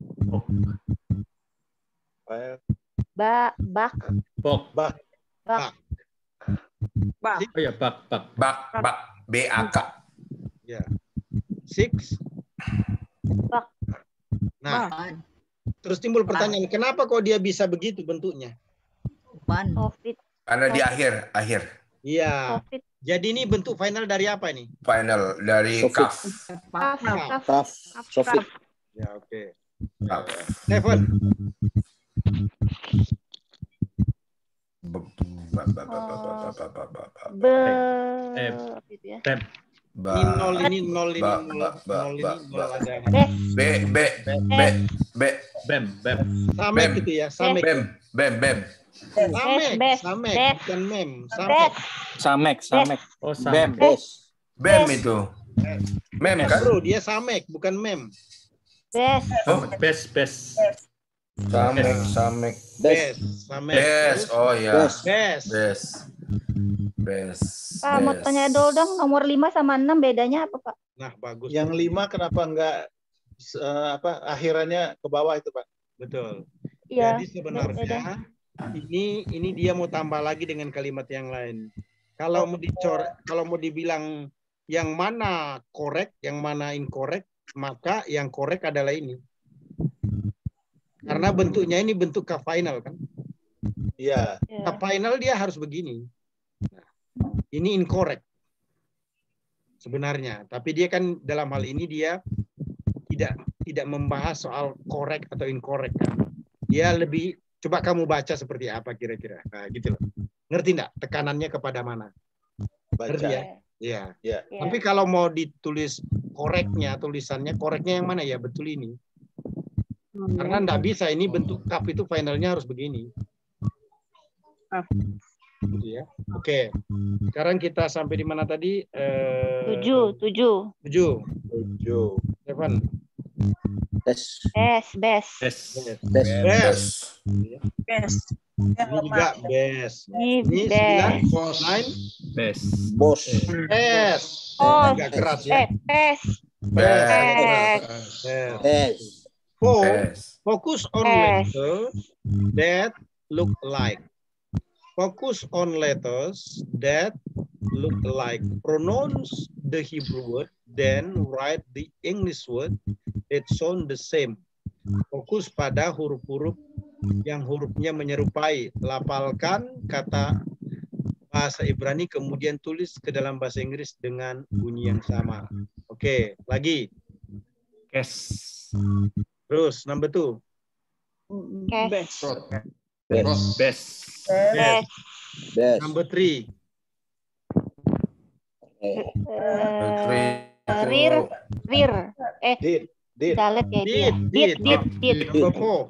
ba, bak, Bok. Bak. bak, Bak. Oh ya, bak, bak. Bak, bak, B A K, Ya. Six. Bak. Nah, terus timbul pertanyaan, kenapa kok dia bisa begitu bentuknya? Covid. Karena di akhir, akhir. Iya. Covid. Jadi ini bentuk final dari apa nih? Final dari Sofit. kaf. Kaf. Kaf. Kaf. Sofit. Ya, oke. Kaf. Seven. Be. Eh, Gitu ya. Bem. Ini nol, ini nol, ini Ba- nol, ba- ba- nol, ini ba- nol ba- ada. Bes. B, B, B, B, Bem, bem. Samek Bem. gitu ya, samek. Bem, Bem, Bem. Samek, Bes. samek, Bes. bukan mem. Bes. Samek. Samek, Samek. Oh, Bem. sama. Bes. Bem itu. Mem kan? Bro, dia samek, bukan mem. Bes. Oh, Bes, bes. Samek, Samek. Bes, samek. Bes, oh ya. Bes. Bes. Bes. Bes. Pak, mau Bes. tanya dulu dong, nomor lima sama enam bedanya apa, Pak? Nah, bagus. Yang lima kenapa enggak eh, apa akhirannya ke bawah itu, Pak? Betul. Iya. Jadi sebenarnya ini ini dia mau tambah lagi dengan kalimat yang lain. Kalau mau dicor, kalau mau dibilang yang mana korek, yang mana incorrect, maka yang korek adalah ini. Karena bentuknya ini bentuk K final kan. Iya. Iya. K final dia harus begini. Nah, ini incorrect sebenarnya, tapi dia kan dalam hal ini dia tidak tidak membahas soal correct atau incorrect kan. Dia lebih coba kamu baca seperti apa kira-kira. Nah, gitu loh. Ngerti enggak tekanannya kepada mana? Baca. Ngerti ya? Iya. Iya. Iya. Tapi kalau mau ditulis koreknya, tulisannya koreknya yang mana ya? Betul ini. Karena enggak bisa ini bentuk cup itu finalnya harus begini. Gitu ya. Oke. Sekarang kita sampai di mana tadi? Eh, Tujuh, tujuh. Tujuh. Tujuh. Seven. Bes. Bes, bes. Bes. Bes. Bes. Bes. Ini juga best. Ini Ini bes. sembilan, Bos. nine, Bes. Bos. best. Oh, Agak keras ya. eh, bes. Bes. Bes. Best. Bes. Four, Bes. focus on Best. letters that look like. Focus on letters that look like. Pronounce the Hebrew word, then write the English word that sound the same. Fokus pada huruf-huruf yang hurufnya menyerupai. Lafalkan kata bahasa Ibrani, kemudian tulis ke dalam bahasa Inggris dengan bunyi yang sama. Oke, lagi. Kes. Terus, number two. Kes. Bes. Bes. Bes. Bes. Number three. Eh. Eh, rir, rir. Eh, Did. Did. dalet ya dia. Did, Dit, dit, dit. Number four.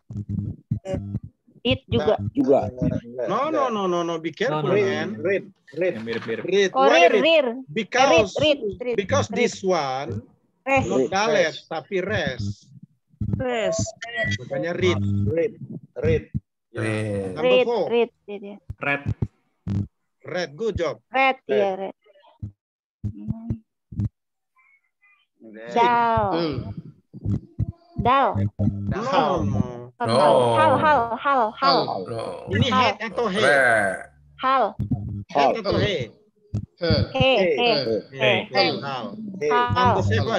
Dit juga. Juga. No, no, no, no, no. Be careful, No, no, no. man. Read. Read. Yang mirip-mirip. Read. Oh, Why rir, read? rir. Because, Read, read, because this one Res. not dalet, tapi res. Res. Bukannya read. Read. Read. Read. Number Read, four. read. dia. Red. Red. Good job. Red, iya, red. Dal. Dal. No, no. No. Hal, hal, hal, hal. No. Ini Hal. head atau he? Re. Hal. Head atau he? He. He, he. He. He. Hal. Hal. Number seven.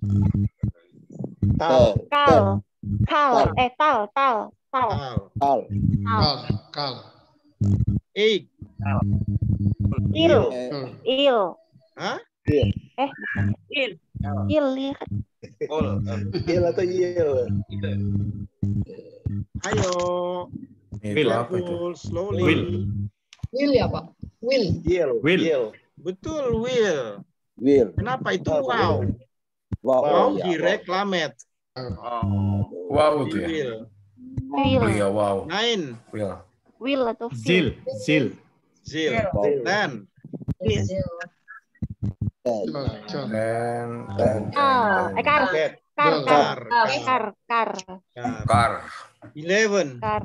Tal. Kal. Kal. Eh, tal, tal. Tal. Hal. Tal. Kal. Kal. Eight. Il. Eh. Il. Hah? Il. Eh, Il. il, lihat. Il atau yil? Ayo. Itu apa itu? Careful, slowly. Will. Will ya, Pak? Will. Yil. Will. Yil. Betul, will. Will. Kenapa itu wow? Wow. Wow, ya, direct lamet. Wow itu ya. Will. Will. Oh iya, wow. Nine. Will. Will atau Zil. Zil. Zil. Wow. Ten. Will. Ten. Kal. Ten. Ten. Kar. Eh, kar. Cat. Kar, kar. Kar. Kar, kar. Kar. Kar. Eleven. Kar.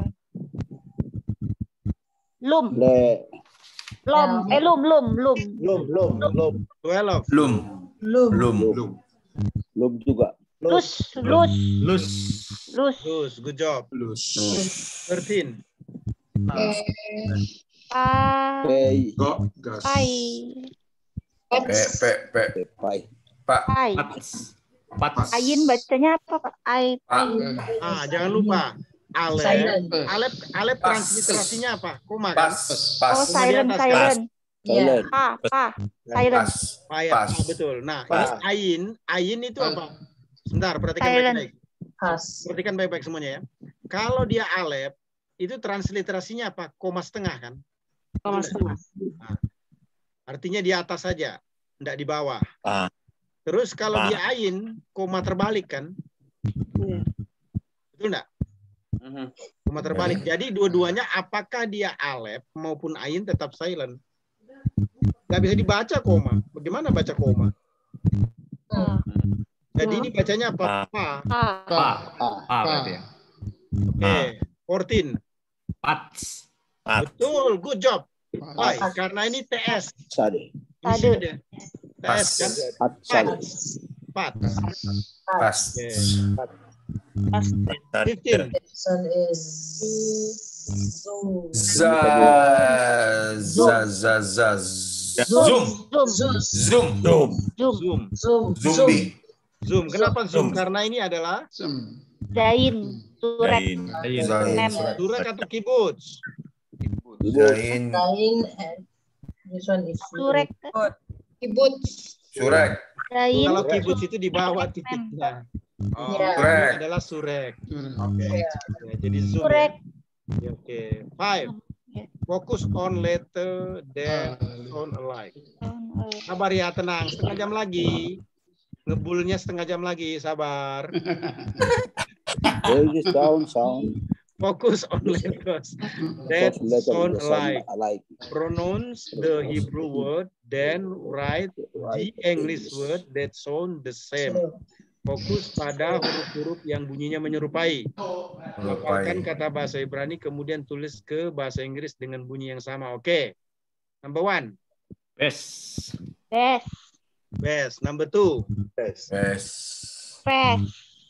Lum. Le. Lom. Eh, lum, lum, lum. Lum. Lum. Lum. Twelve. Lum. Lum. Lum. Lum. Lum juga. Lus, lus, Lus. lus. Lus. Good job. Lus. Thirteen. Pa, Pei. Go. Gas. pai. Pe. Pe. Pe. Pai. Pak. Pai. Pats. Pats. Ayin bacanya apa Pak? Ay, ayin. Ah, jangan lupa. Alef, Silent. alef, alef Pas. transliterasinya apa? Koma kan? Pas. Pas. Oh, silent, Di atas, silent. Iya. Pa, pa, silent. Pas. Ah, ya, Pas. ah, betul. Nah, Pas. ini ayin, ayin itu apa? Sebentar, perhatikan Silent. baik-baik. Pas. Perhatikan baik-baik semuanya ya. Kalau dia alef, itu transliterasinya apa? Koma setengah kan? Koma setengah. Nah, artinya di atas saja, tidak di bawah. Ah. Terus kalau Ah. dia ayin, koma terbalik kan? Iya. Betul enggak? Mhm. Koma terbalik. Jadi dua-duanya apakah dia alef maupun ayin tetap silent. Nggak bisa dibaca koma. Bagaimana baca koma? Hmm. Jadi ini bacanya apa? Pa. Pa. Pa. Pa berarti ya. Oke. fourteen. Pats. Betul. Good job. Why? Karena ini T S. Sade. Isi ada. T S kan? Pat sade. Pat. Pas. Oke. Pas. fifteen. Son is Zoom. Za. Za. Za. Za. Zoom. Zoom. Zoom. Zoom. Zoom. Zoom. Zoom. Zombie. Zoom. Kenapa zoom? Karena ini adalah Zain. Surek. Zain. Zain. Mem. surek atau kibuts. Zain. Zain and this one is Surek. Kibbutz. Surek. Zain. Kalau kibuts itu di bawah titiknya. Oh, Ya. Surek. ini adalah surek. Oke. Ya, jadi zoom. Surek. Ya. Oke. Five. Focus on letter that sound alike. Sabar ya, tenang. Setengah jam lagi. Ngebulnya setengah jam lagi. Sabar. Very sound sound. Focus on letters that Letter sound sound alike. alike. Pronounce the Hebrew word, then write the English word that sound the same. Fokus pada huruf-huruf yang bunyinya menyerupai. Hafalkan kata bahasa Ibrani, kemudian tulis ke bahasa Inggris dengan bunyi yang sama. Oke. Number one. Best. Best. Best. Number two. Best. Best. Best.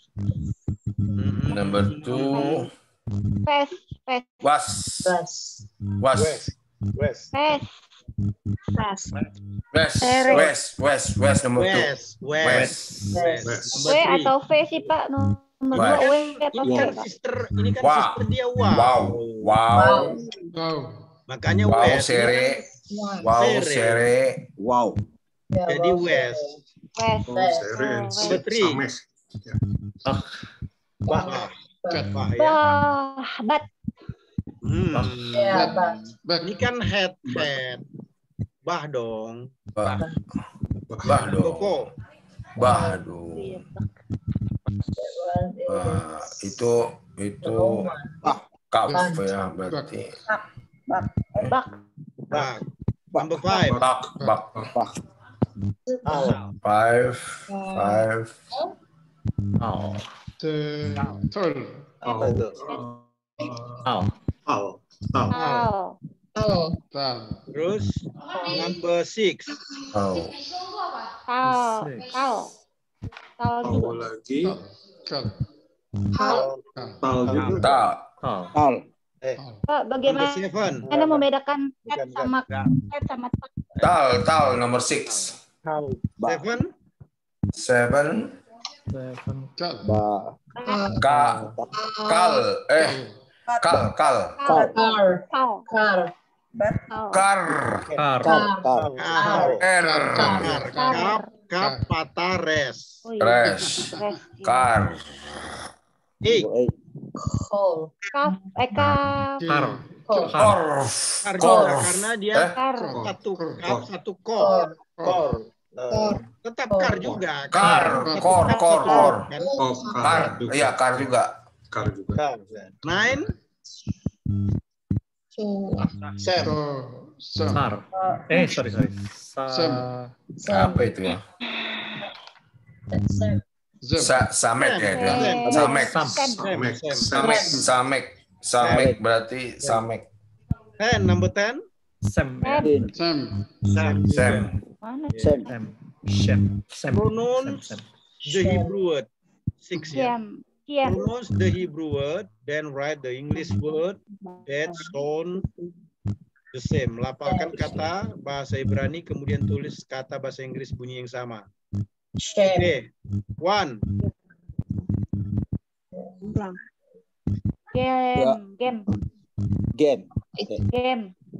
Number two. Best. Best. Was. Best. Was. West. Best. Best. West. Tere. West. West. West number two. West. West. West. Number W three. atau V sih Pak? Nomor dua W atau Ini V kan Pak? sister, ini kan Wow. sister dia wow. Wow. Wow. Wow. Makanya Wow. West. Sere. Wow. Wow. Sere. Sere. Wow. Yeah, Jadi well, West. West. Best. Number three. Ah. Bah. Cat. Bah ya. Bah. Bat. Hmm. Yeah, but Back. Ini kan head head. Bah dong. Bah. Bah dong. Koko. Bah dong. that one is Bah. Itu itu kaf ya berarti. Bak. Bah. Number five. Bak. Bak. Al. Five. Five. Oh. The third. Apa itu? Oh. Al. Al. Al. oh, Tal. Terus number six. Oh. Tal. Tal. Tal Al juga. lagi. Cal. how, Tal juga. Tak. Oh. Al. Eh. Pak, Number bagaimana seven. Anda membedakan Bukan, cat sama cat sama tak? Tal. Tal number six. Tal. Seven. Seven. Cal. Ba. Ka. Kal. Eh. Kal. Kal. Kal. car, Tal. car, Tal. Kar. Kar. Kal. Kal. Kar. Er. Kar. Kap. Kap. Patah res. Oh, iya. Res. Res. Kar. Eight. Eight. call, Kaf. Eh, kaf. Kar. call, Korf. Kar juga Korf. karena dia Eh? Kar. satu kap satu kor. Kor. Eh, Tetap kar juga. Kar. Satu Kor. kap, Kor. satu Kor. kan. Oh, Kar. Iya, kar juga. Kar juga. Kar. Nine. so, Sam. So. Sam. Sar. Eh, sorry, sorry. Sa. Sam. Apa itu ya? Sam, Zem. Sa Samek ya itu ya. Sam. Samek. Sam. Sam. Sam. Samek. Samek. Samek berarti Samek. Ten. Number ten. Sam. ya. Sam. Sam. Sam. Sam. Mana? Sam. Sam. Sam. Sam. Pronounce Sam. the Hebrew word. Six ya. Siam. Siam. Pronounce the Hebrew word, then write the English word that sound the same. Lafalkan kata bahasa Ibrani, kemudian tulis kata bahasa Inggris bunyi yang sama. shame, Oke, One. Game, game, Game. game.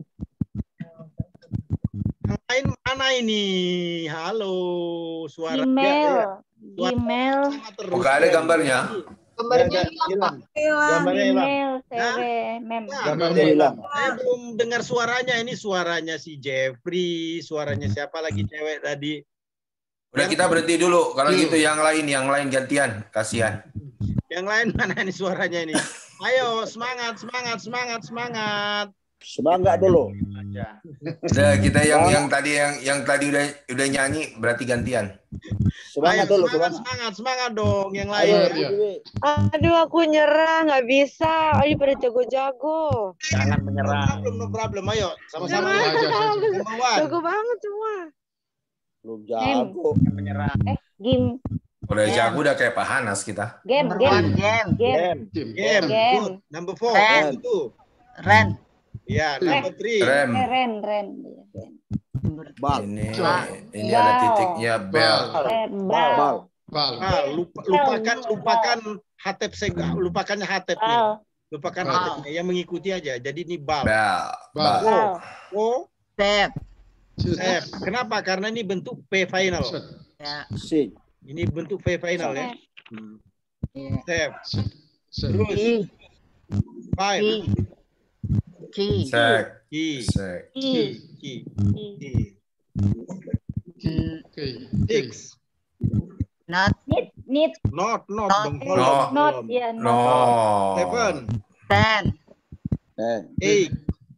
Yang lain mana ini? Halo, suara Email, email, Oh, nggak ada gambarnya. Gambarnya hilang. Gambarnya hilang. email, cewek, mem. Gambarnya hilang. Saya belum dengar suaranya. Ini suaranya si Jeffrey, suaranya siapa lagi cewek tadi? Udah kita berhenti dulu. Kalau gitu yang lain, yang lain gantian. Kasihan. Yang lain mana ini suaranya ini? Ayo, semangat, semangat, semangat, semangat. Semangat dulu. Udah kita yang yang tadi yang yang tadi udah udah nyanyi berarti gantian. Semangat Ayo, dulu, semangat, semangat. semangat, semangat dong. Yang Ayo, lain. Iya. Aduh, aku nyerah, nggak bisa. Ayo pada jago-jago. Jangan No menyerah. problem, no problem. Ayo, sama-sama. Aja, aja, aja. Number one. Jago banget semua. Belum jago. Menyerah. Eh, game, Udah jago udah kayak Pak Hanas kita. game, game, game, Game. Game. Game. Game. Good. Number four. Ren. Number two. Ren. Ya, number three. Rem. eh, ren, ren. Bal. Ini Bal. ini ada Bal. titiknya bel. Eh, Bal. bal, Bal. Ah, lupa, lupakan, lupakan hatep sega, lupakannya hatepnya. bal, Lupakan Bal. hatepnya. Yang mengikuti aja. Jadi ini bal. Bel. Bal. bal. Oh, Sep. Sep. Kenapa? Karena ini bentuk P final. Set. Ya. Si. Ini bentuk V final ya. Hmm. Sep. Set. Terus Ki. five. Ki. Sek. Ki. Sek. Ki. Ki. Ki. Okay. Okay. Six. Not. Need, need, Not, not. Not. Dong. No. Belum, not, belum. ya, No. not. Seven. Ten. Eh. Eight.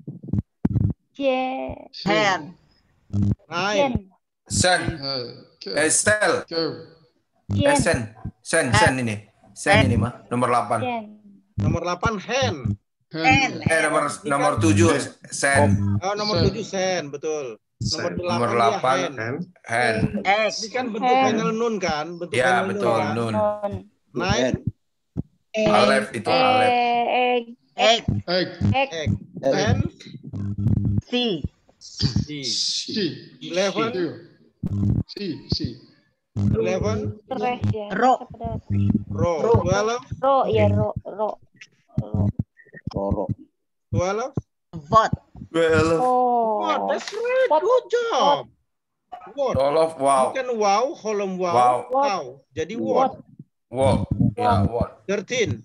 Jen, Ten. Nine. Sen. Uh, Eh, sel. Go. Eh, Jen, sen. Sen, sen ini. Sen ini mah nomor delapan. Jen. Nomor delapan hen. Ten. Eh, nomor nomor tujuh sen. Oh, nomor tujuh sen, betul. Nomor delapan, Nomor dia delapan hen. hen. X. Ini kan bentuk Hen. final nun kan? Bentuk Ya, final betul, kan? nun. Non. Nine. Alef itu alef. Eh, X. Egg. X, X. Ten. C. C. C. Eleven. C. C. Eleven. tres ya. Ro. Pada- Ro. Twelve. Ro, ya, ro, ro. Ro. Roro. Twelve. Vot. Well, Oh. Oh, that's right. Good job. What? Olof, wow. Bukan wow, kolom wow. Wow. Wow. Jadi what? Wow. Ya, what? Thirteen.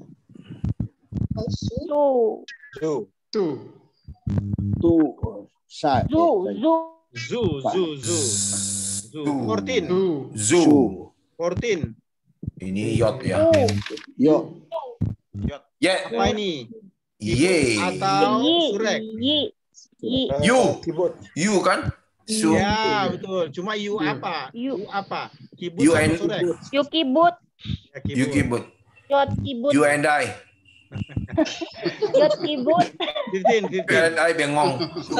Zoo, Two. Two. Tu. Sa. zoo, zoo. Zoo, zoo, zoo. Zoo. Fourteen. Two. Zoo. Fourteen. Ini yacht ya. Yo. Ya. Apa ini? Ye. Atau Yi, surek? yi, yi. You. Keyboard. You kan? Su. Ya, betul. Cuma you Iya. apa? You. You apa? Kibut You atau and- surek? You kibut, Ya, You kibut. yot kibut, You and I. yot kibut, Fifteen, You fifteen. and I bengong.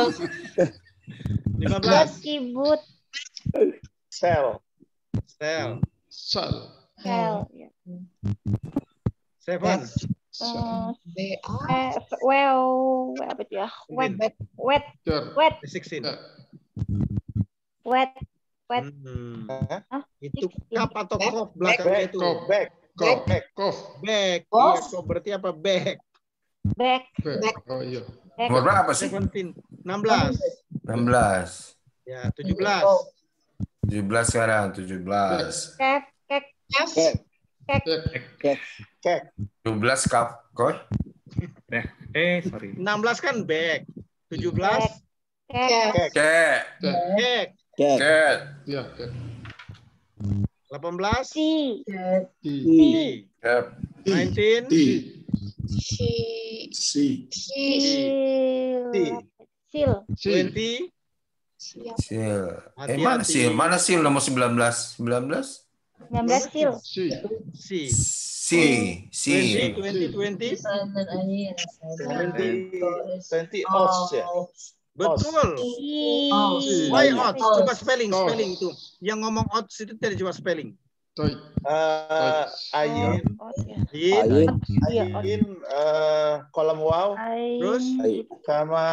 Lima yot belas. kibut, Cell. Sel. Sal. hell. Ya. Seven. Eh, eh, well, apa itu ya? Wet, wet, Jar. wet, Sixteen. wet, wet. Hmm. Hah? Itu kap atau kof belakangnya itu? Cough. Back. Cough. Back. Cough. Back. Kof. Iya, kof berarti apa? Back. Back, Back. Oh iya. back. Nomor berapa sih? Seventeen. Enam belas. enam belas. Ya, tujuh belas. tujuh belas sekarang, tujuh belas. Kek, kek, Kek. kek. Kek. Kek. tujuh belas kap. Koi? Eh, sorry. Enam belas kan back. Tujuh belas. Kek, Kek. Kek. Kek. Kek. Kek. Ya. Kek. Delapan belas. si, T. Si. Kek. Nineteen. Si. Si. sil, sil, Twenty. Sil. Eh, Hati-hati. mana sil? Mana sil nomor sembilan belas? sembilan belas? sembilan belas sil, Si. Si. Si. Si. Twenty. Twenty. Twenty. Twenty. Twenty os ya. Betul. si, Why odds? Coba spelling, spelling itu. Yang ngomong odds itu tadi coba spelling. Toy. Eh, Ayin. oh ya, Yin. Ayin. iya, oh, Ayin. eh, Kolom wow. Terus? ain, Sama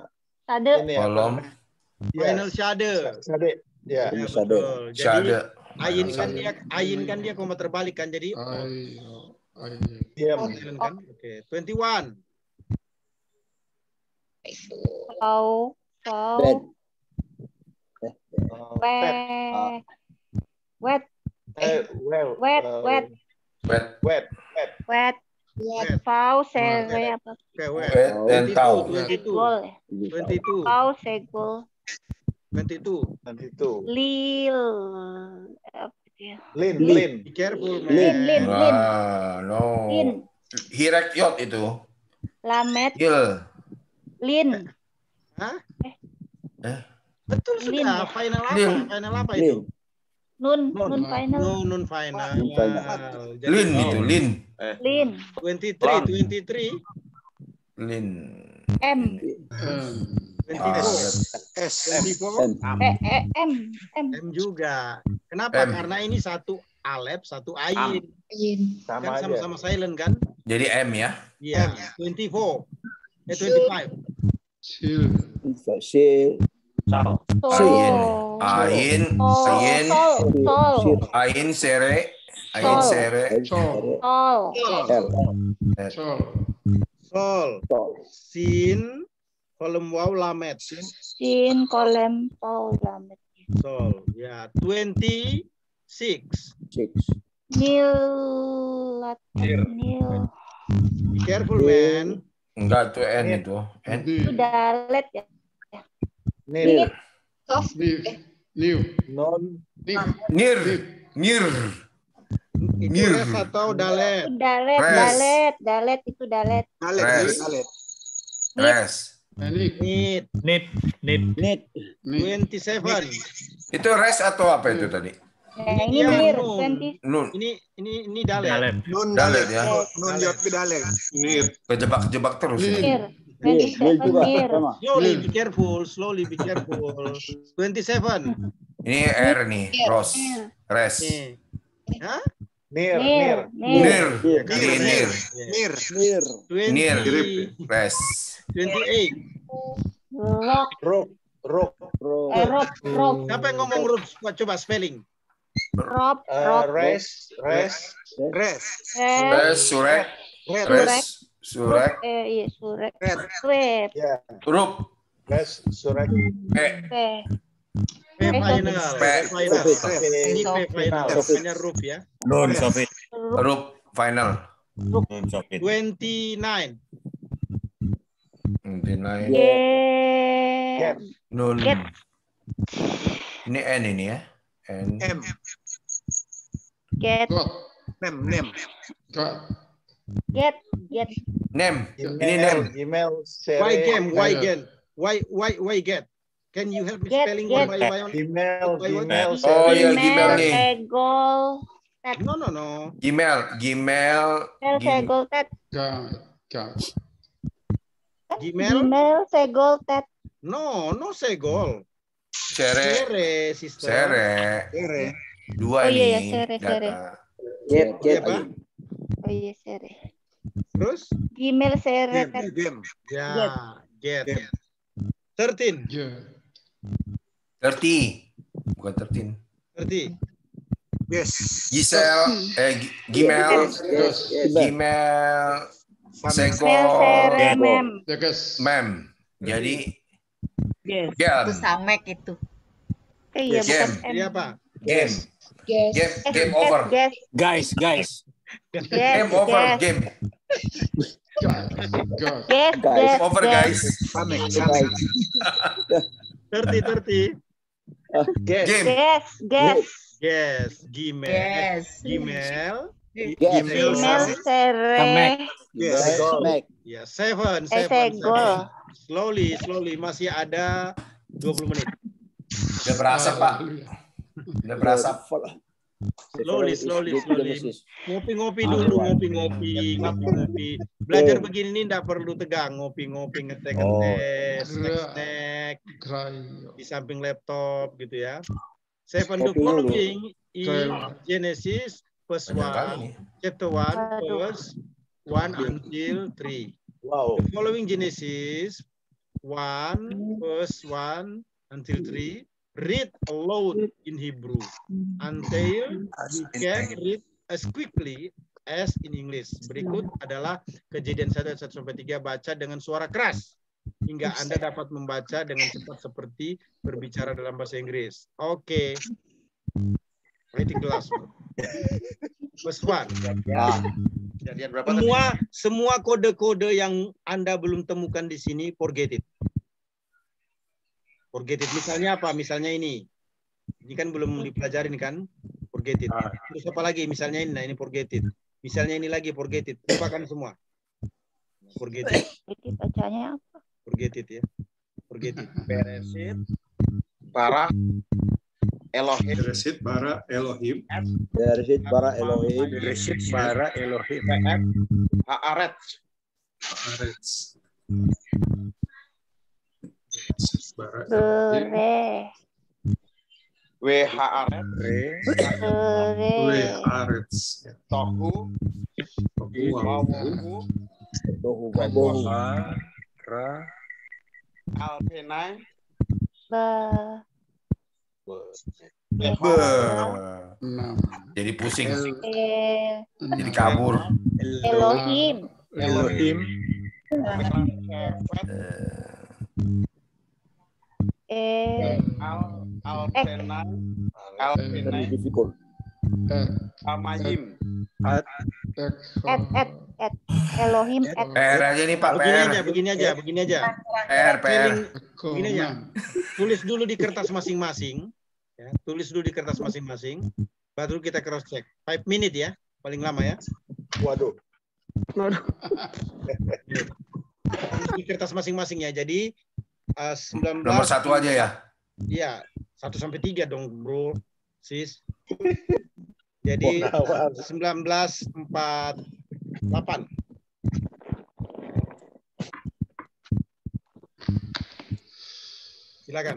tade, ini ya. Kolom. Ya. Final shade. Sade. Ya. Ya, Shade. betul. Jadi Shade. Ayin minus kan satu. dia, ayin kan dia koma terbalik kan, jadi I, I, Diam. silent kan? Oke, twenty-one. Foul. Foul. Bed. Pet. Wet. Wet. Eh, well, Wet. uh, Wet. Wet, wet, wet. Wet. Wet. Foul. Sere apa? Oke, wet. wet, dan tau. twenty-two. Segol. twenty-two. Foul. Segol. twenty-two. Nanti itu. Lil. Apa dia? Lin, Lin. lin. Be careful, man. Lin. Lin. Lin. Ah, no. Lin. Hirek yot itu. Lamet. Hil. Lin. Hah? Eh, Betul Lin, sudah. ya? Final apa? Lin. Final apa Lin. itu? Nun. Nun. Nun final. No, non final. Non final. Jadi, Lin itu, Lin. Lin. twenty-three, twenty-three, Lin. M. M, twenty-four, S. twenty-four, M. Eh, eh, M. M. M juga. Kenapa? M. Karena ini satu alep, satu ayin. Sama Kan aja. sama-sama silent kan? Jadi M ya. Iya, twenty-four. Eh, twenty-five. Sil, Si. Sol. Ayin. Sol. Ayin. Sol. Ayin. Sol. Sol. Ayin sere. Ayin Sol. sere. Sol, Sol. L. Sol, Sol. Sol. Sin. Kolom waw lamet. Sin. Kolem. Paul. Lamet. Sol. Ya, twenty-six. Six. Nil. Nil. Be careful, man. Enggak, itu N itu. N. Itu D, dalet ya. Nil. New, New, Non. Nip, Nir. Nir. Itu Nir. res atau dalet? Itu dalet. Res. Dalet. Dalet itu dalet. Res. Res. Nick, Nit. Nit, nit. Nit. Nick, twenty-seven. Itu res atau apa itu tadi? Nah, ini Iya, mir. nun. twenty. Nun. Ini ini ini dalet. Dalet. Nun Dalet ya. Nun jawab ke dalet. Nil. Kejebak-jebak terus. Nir. ini. Mir. Nil. Nil twenty-seven juga mir. sama. Slowly, Nil. be careful. Slowly, be careful. twenty-seven. Ini R nih. Ros. Res. Nih. Hah? Nir, Nir. nir. Nir. Nir. Ini nir. Nir. Nir. Nir. twenty, Res. twenty-eight. Rock. Rok. Rok. Ro. Eh, rock. Rock. Siapa yang ngomong Rup? Coba spelling. Rock. Uh, Rock. res. Res. Res. Res. Res. Surek. Red. Res. Surek. Eh, iya, surek. Red. Sweet. Ya. Rup. Res. Surek. P. P. P final. P. P final. Sofit. Ini P final. Sofit. Hanya Rup ya. Nun, Sofit. Rup. Final. Nun, Sofit. twenty-nine. Nine. Get. Nun. Get. Ini N ini ya. N. M. Get. got, Nem. Nem. got, Get. Get. Nem. Ini nem. Email. Why game? Why Dalet. game? Why why why get? Can you help me Get, spelling get. one by one? Email. By one? Email. Oh ya, Email. Gmail nih. Segol. Tet. No no no. Gmail. Gmail. Email. Gim- Segol. Tet. got, got, Gmail? Email. Segol. Tet. No no segol. Sere. Sere sister. Sere. Sere. Dua Oh, iya, iya, nih. sere, sere. Data. Get. Get. Apa? Oh iya, sere. Terus? Gmail. Sere. Game. Tet. Game. Ya, get. Get. thirteen. yeah, thirty. Bukan thirteen. thirty. Yes. Gisel. Eh, G- Gmail. yes, Yes. Gmail. Seko. Email. Sere. Mem. yes, Mem. Jadi Yes. Gem. Itu samek itu. Eh, iya, bukan Game. M. Ini apa? Game. Yes. Game. S, Game S, over. Guess. Guys, guys. Guess. Game over. Guess. Game. got, got, Guess. Guys. Guess. Over guess. guys. Samek. Guys. Samek. thirty, thirty. Guess. Game. Guess. Guess. Yes, Gmail. Yes. Gmail. Yes. Gmail. Email. Sere. Yes. Smack. Ya, seven, Eh, seven, segol. seven. Slowly, slowly. Masih ada dua puluh menit. Udah berasa, Pak. Udah berasa. Slowly, slowly, slowly. Ngopi-ngopi dulu, ngopi-ngopi, ngopi-ngopi. Belajar begini nih nggak perlu tegang, ngopi-ngopi, ngetek-ngetek, snack-snack cry, di samping laptop gitu ya. Seven the Ngopi dulu. following in Cry. Genesis verse Banyak kali one, nih. chapter one, Aduh. verse one until three. Wow. The following Genesis one, verse one until three. read aloud in Hebrew until you can read as quickly as in English. Berikut adalah Kejadian satu ayat satu sampai tiga, baca dengan suara keras hingga Anda dapat membaca dengan cepat seperti berbicara dalam bahasa Inggris. Oke. Writing class. First one. Semua semua kode-kode yang Anda belum temukan di sini, forget it. Forget it. Misalnya apa? Misalnya ini. Ini kan belum dipelajarin kan? Forget it. Terus apa lagi? Misalnya ini, nah ini forget it. Misalnya ini lagi, forget it. Lupakan semua. Forget it. Bacanya apa? Forget it ya. Forget it. Beresit para Elohim. Beresit bara Elohim. Beresit bara Elohim. Beresit bara Elohim. Haaretz. Haaretz. Bara Elohim. W H Aretz. W Haaretz. Tohu. Tohu. Tohu wabohu. Ra. Alpenai. Ba. Be. Jadi pusing. Eh, Jadi kabur. Elohim. Elohim. Eh, Al Alpenai. Alpenai. Difficult. Amayim. et, et, et. Elohim, et. P R aja nih Pak, P Begini R. aja, begini aja, begini aja. P R, P R. Begini aja. Tulis dulu di kertas masing-masing. Ya, tulis dulu di kertas masing-masing. Baru kita cross check. Five minute ya, paling lama ya. Waduh. Di kertas masing-masing ya. Jadi uh, sembilan belas. Nomor satu aja ya. Iya, satu sampai tiga dong, bro, sis. Jadi sembilan belas empat puluh delapan. Silakan.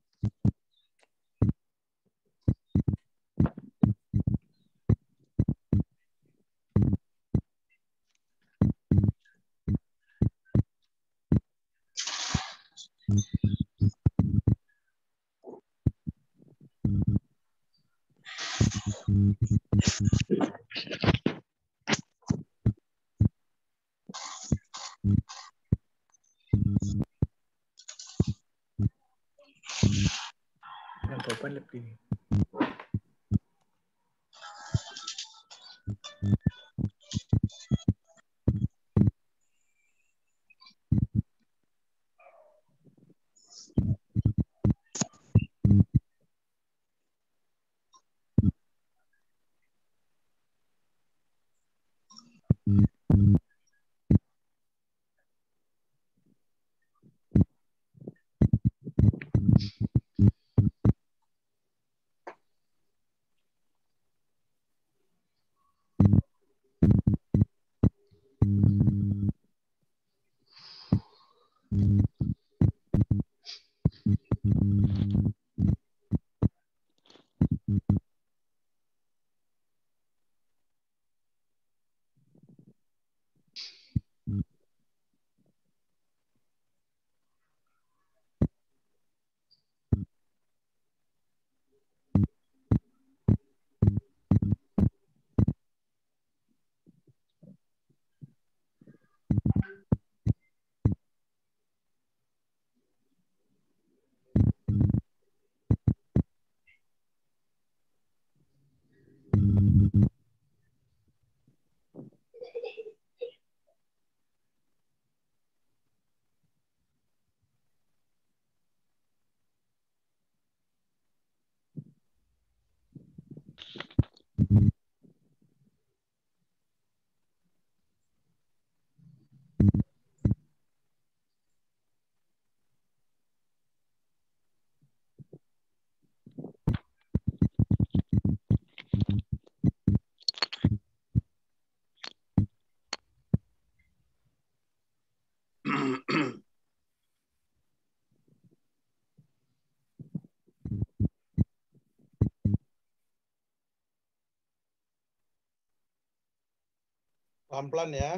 Pelan-pelan ya.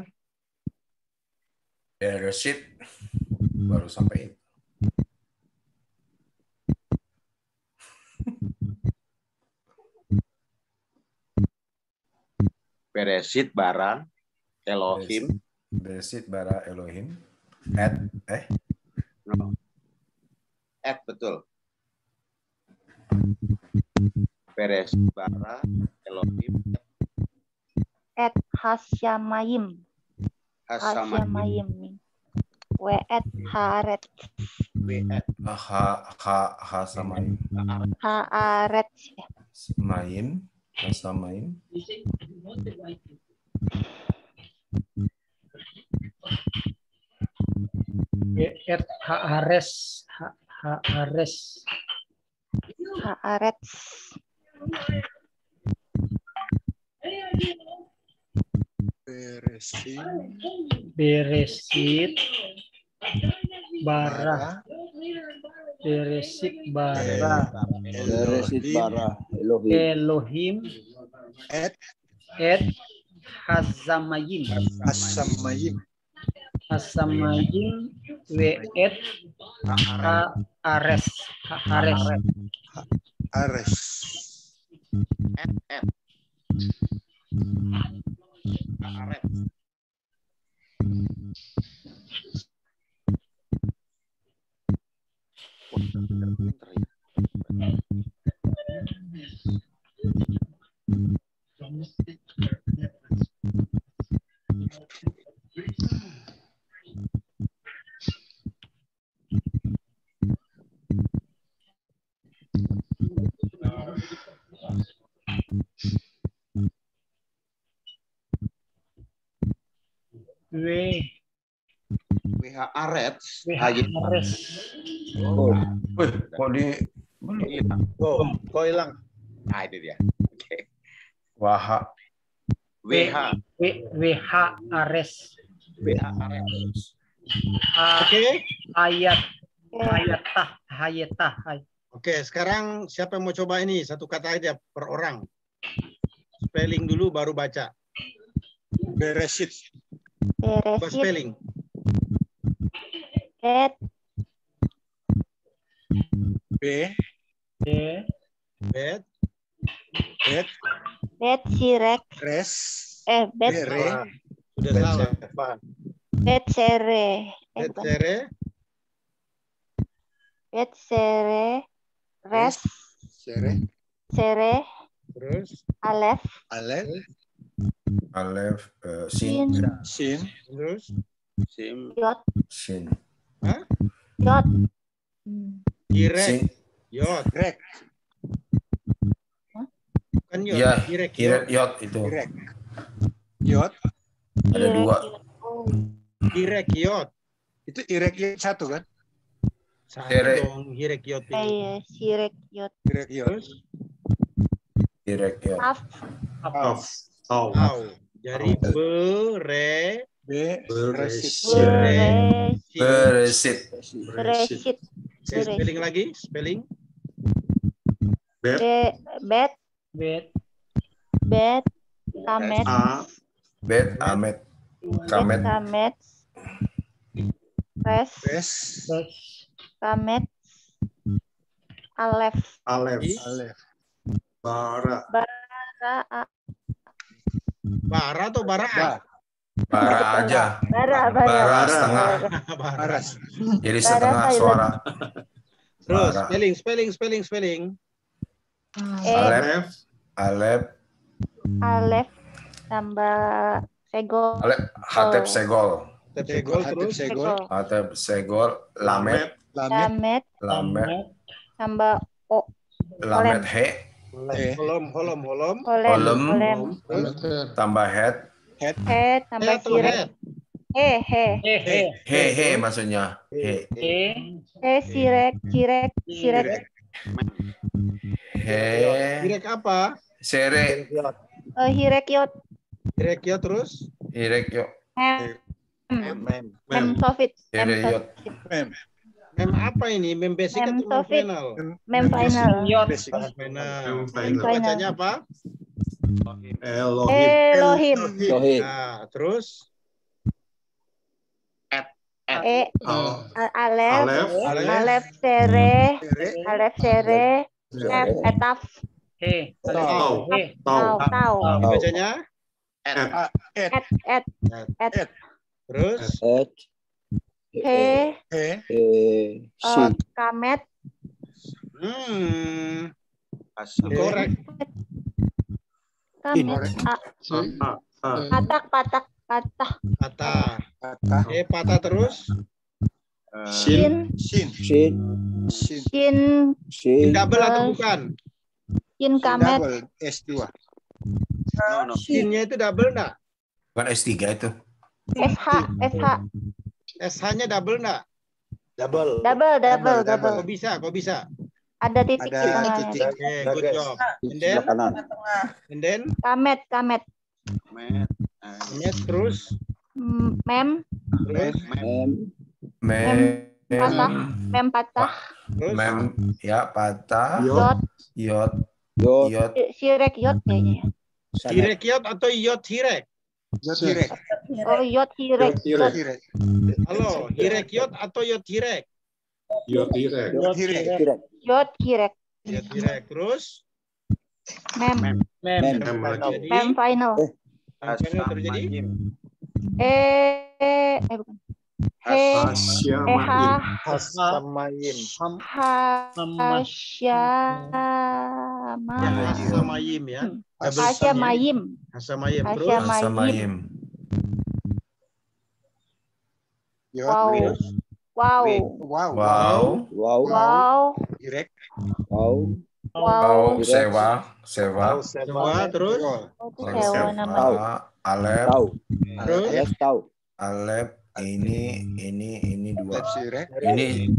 Beresit baru sampai itu. Beresit bara Elohim. Beresit bara Elohim. At eh. No. At betul. Beresit bara Elohim. At hasyamayim. Hasyamayim. We'et haaret. We'et. Ha ha ha samayim. Haaret. Mayim. Hasamayim. We'et haares. Haares. Haaret. Beresit. Beresit bara. Beresit bara. Beresit bara Elohim. Elohim. Et. Et hasamayim. Hasamayim. Hasamayim. We'et haares. Haares. Ares. Et. Et. Aret. We W H aret. W H ares. Oh, wih, kok di Oh, kok hilang? Nah, itu dia. Oke. Waha. W H. W H ares. W H aret. Oke. Ayat. Hayatah. Hayatah. Oke, sekarang siapa yang mau coba ini? Satu kata aja per orang. Spelling dulu baru baca. Beresit. Coba Beresit. spelling. Bet. B. B. Bet. Bet. Bet sirek. Res. Eh, bet. Bere. Sudah salah. Bet sere. Eh, Bet bukan. sere. Bet sere. Res. Sere. Sere. Terus. Alef. Alef. Alef. eh, Sin. sin. Sin. Terus. Sim. Yot. Sin. Hah? Yot. Irek. Sin. Yot. Rek. Kan yot. Ya, Irek. kiret yot itu. Rek. Yot. Ada dua. Irek yot. Itu irek yot satu kan? Satu Sere. dong. Irek yot Eh, ini. iya, sirek yot. Irek yot. Kiret yot. Af. Auf. Au. Au. Jadi bere. B. Beresit. Beresit. Beresit. Beresit. Oke, spelling lagi. Spelling. Bet. Be- Bet. Bet. Bet. Kamet. A. Bet. Amet. Bet Kamet. kamet. Res. Res. Res. Kamet. Alef. Alef. Alef. Bara. Bara. A- Bara atau bara? Bara aja. Bara. Bara. Bara setengah. Bara. Jadi Bara setengah silent. suara. Terus Bara. spelling, spelling, spelling, spelling. E. Alef. Alef. Alef. Tambah segol. Alef. Hatep segol. Hatep segol Hatep terus. segol. Hatep segol. Lamet. Lamet. Lamet. Lamet. Tambah O. Lamet he. Eh. Holom, holom, holom. Holem. Holem. Holem. Terus Tambah head. Head. He. Tambah head atau sirek. head? He. He. He. He. He he maksudnya. He. He. He. Sirek. Sirek. Sirek. He. Irek apa? Sere. Eh, Hirek yot. Irek yot terus. Irek yuk. Mem. Mem. Mem sofit. Mem Sere yot. sofit. Mem. Mem apa ini? Mem basic Mem atau mem sofit. final? Mem final. Yot. Basic. Mem final. Mem Itu final. bacanya apa? Elohim. Elohim. Elohim. Nah, terus E. Al- A- Alef. Alef. Alef. Alef sere. Sere. Alef sere. F. Sere. Etaf. He. Tau. He. Tau. Tau. Tau. ini bacanya At. At. At. At. Terus? At. He. He. Uh, kamet. Hmm. Korek. Kamet. A. Patak, patak, patah. Patah. Patah. Eh, patah terus? Shin. Shin. Shin. Shin. Shin. Double atau bukan? Shin kamet. Double. S dua. No, no. Shin-nya itu double enggak? Bukan S tiga itu. S H. S H. S H-nya double enggak? Double. Double, double, double. Kok bisa? Kok bisa? Ada titik di Ada tengahnya. titik. Okay, good job. And then? Sebelah kanan. And then? Kamet, kamet. Met. Yes, terus? M- Mem. Terus? Mem. Mem. Patah. Mem patah. Terus? Mem. Ya, patah. Yot. Yot. Yot. Yot. Sirek yot kayaknya. Hirek yot atau yot hirek? Yot hirek. Oh, yot hirek. Yot hirek. Halo, hirek yot atau yot hirek? Yot hirek. Yot hirek. Yot hirek. Yot hirek. Terus? Mem. Mem. Mem. Jadi? Mem final. Mem final terjadi? Eh, eh bukan. He. Eh, ha. Hasamayim. Hasyama. Ya, hasamayim ya. Hasyamayim. Hasamayim. Terus? Hasamayim. Wow. Wow. Wow. Wow. Wow. Wow. Hirek. Wow. Wow. Sewa. Sewa. Sewa. Terus? Oh, itu sewa namanya. Alep. Tahu. Terus? Alef tahu. Alep. Ini, ini, ini dua. Hirek. Ini.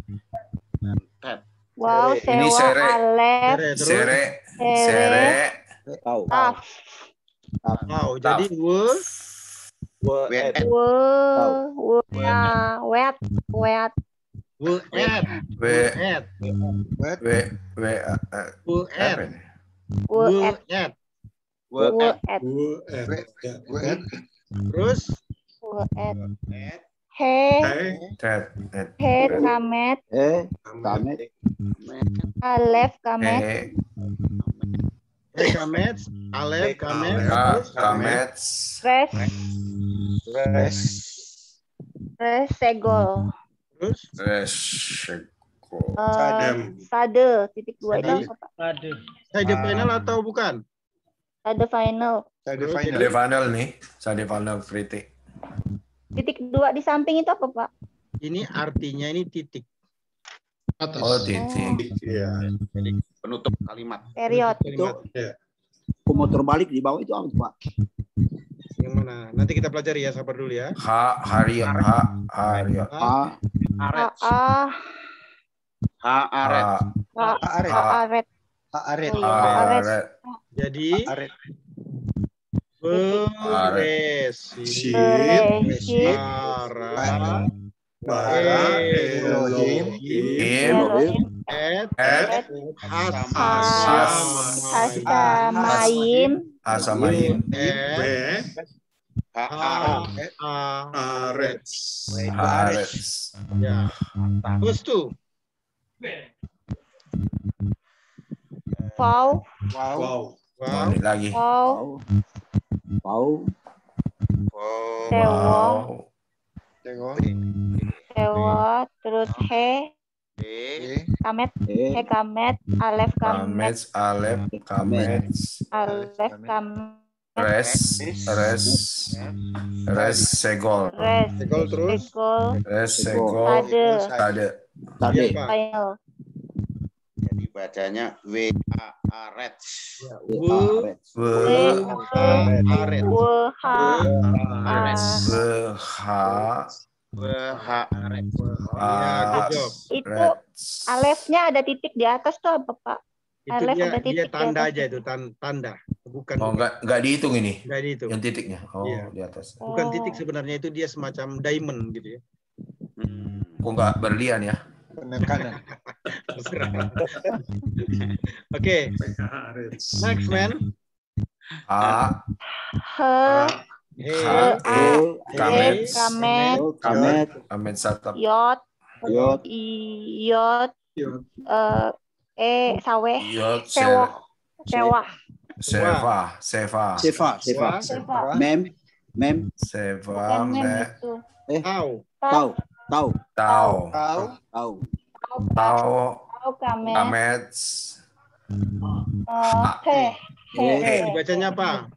Wow, Ini sewa sere. alef. Sere. Sere. Sere. Tahu. Taf. Wow, jadi we. Wet. We. We. Wet. Wet. We at. We. at. Wet. We. We. We at. We We at. at. We at. Wet. Terus? We at. He. Tet. He kamet. Eh. Kamet. Alef kamet. He. He kamet. Alef kamet. Ka. Kamet. Res. Res. Res segol. Terus? Resiko. Uh, sade. Titik dua itu apa, Pak? Sade. Side final atau bukan? Sade final. Side Sade final. final nih. Sade final kritik. Titik dua di samping itu apa, Pak? Ini artinya ini titik. Atas. Oh, titik. Iya. Jadi penutup kalimat. Period. Itu komo terbalik di bawah itu apa, Pak? Yang mana? Nanti kita pelajari ya, sabar dulu ya. Ha. Hari. Ha. Hari. A. A. A. Ha aret. A. Aret. A. Aret. Aret. Oh, iya, aret. Aret. Jadi Aret. beres. Beresit. Bara. Bara. Elohim. Im. Elohim. Et. Et. Hasamayim. Hasamayim. Et. Ha aret. Aret. Aret. Ya. Terus tuh. Wow. Wow. Wow. Oh, ini lagi. Wow. Wow. Sewo. Wow. Tego. Sewo. Terus he. E. Kamet. Eh. He kamet. Alef kamet. Kamet. Alep. Kamet. Alef kamet. Res. Res. Res. Segol. Res. Segol terus. Segol. Res. Segol. Sade. Sade. Tadi. Iya, Pak. Final. Jadi bacanya W A aret. We. Be. Aret. Weha. Beha. Ha aret. Ya, good job. Itu alefnya ada titik di atas tuh apa, Pak? Itu Alef dia, ada dia titik di tanda atas. aja itu, tan- tanda. Bukan Oh, enggak enggak dihitung ini. enggak itu. Yang titiknya. Oh, Iya. di atas. Bukan Oh. titik sebenarnya, itu dia semacam diamond gitu ya. Hmm. Kok enggak berlian ya? Penekanan. Terserah. Oke. Next man. A. He. He. Ha. A. E. He. Kamet. Kamet. Kamet. Kamet satap. Yot. Yot. Yot. Eh. E. Saweh. Yot. Sewoh. Sere. Sewah. Seva, seva. Seva, seva. Seva. Mem, mem. Seva, Bukan mem me, itu. Eh, Tahu. tahu, tahu, tau, tahu, tahu. tau, Tahu kamet. kamets, Eh, Teh. Eh, Eh, dibacanya apa?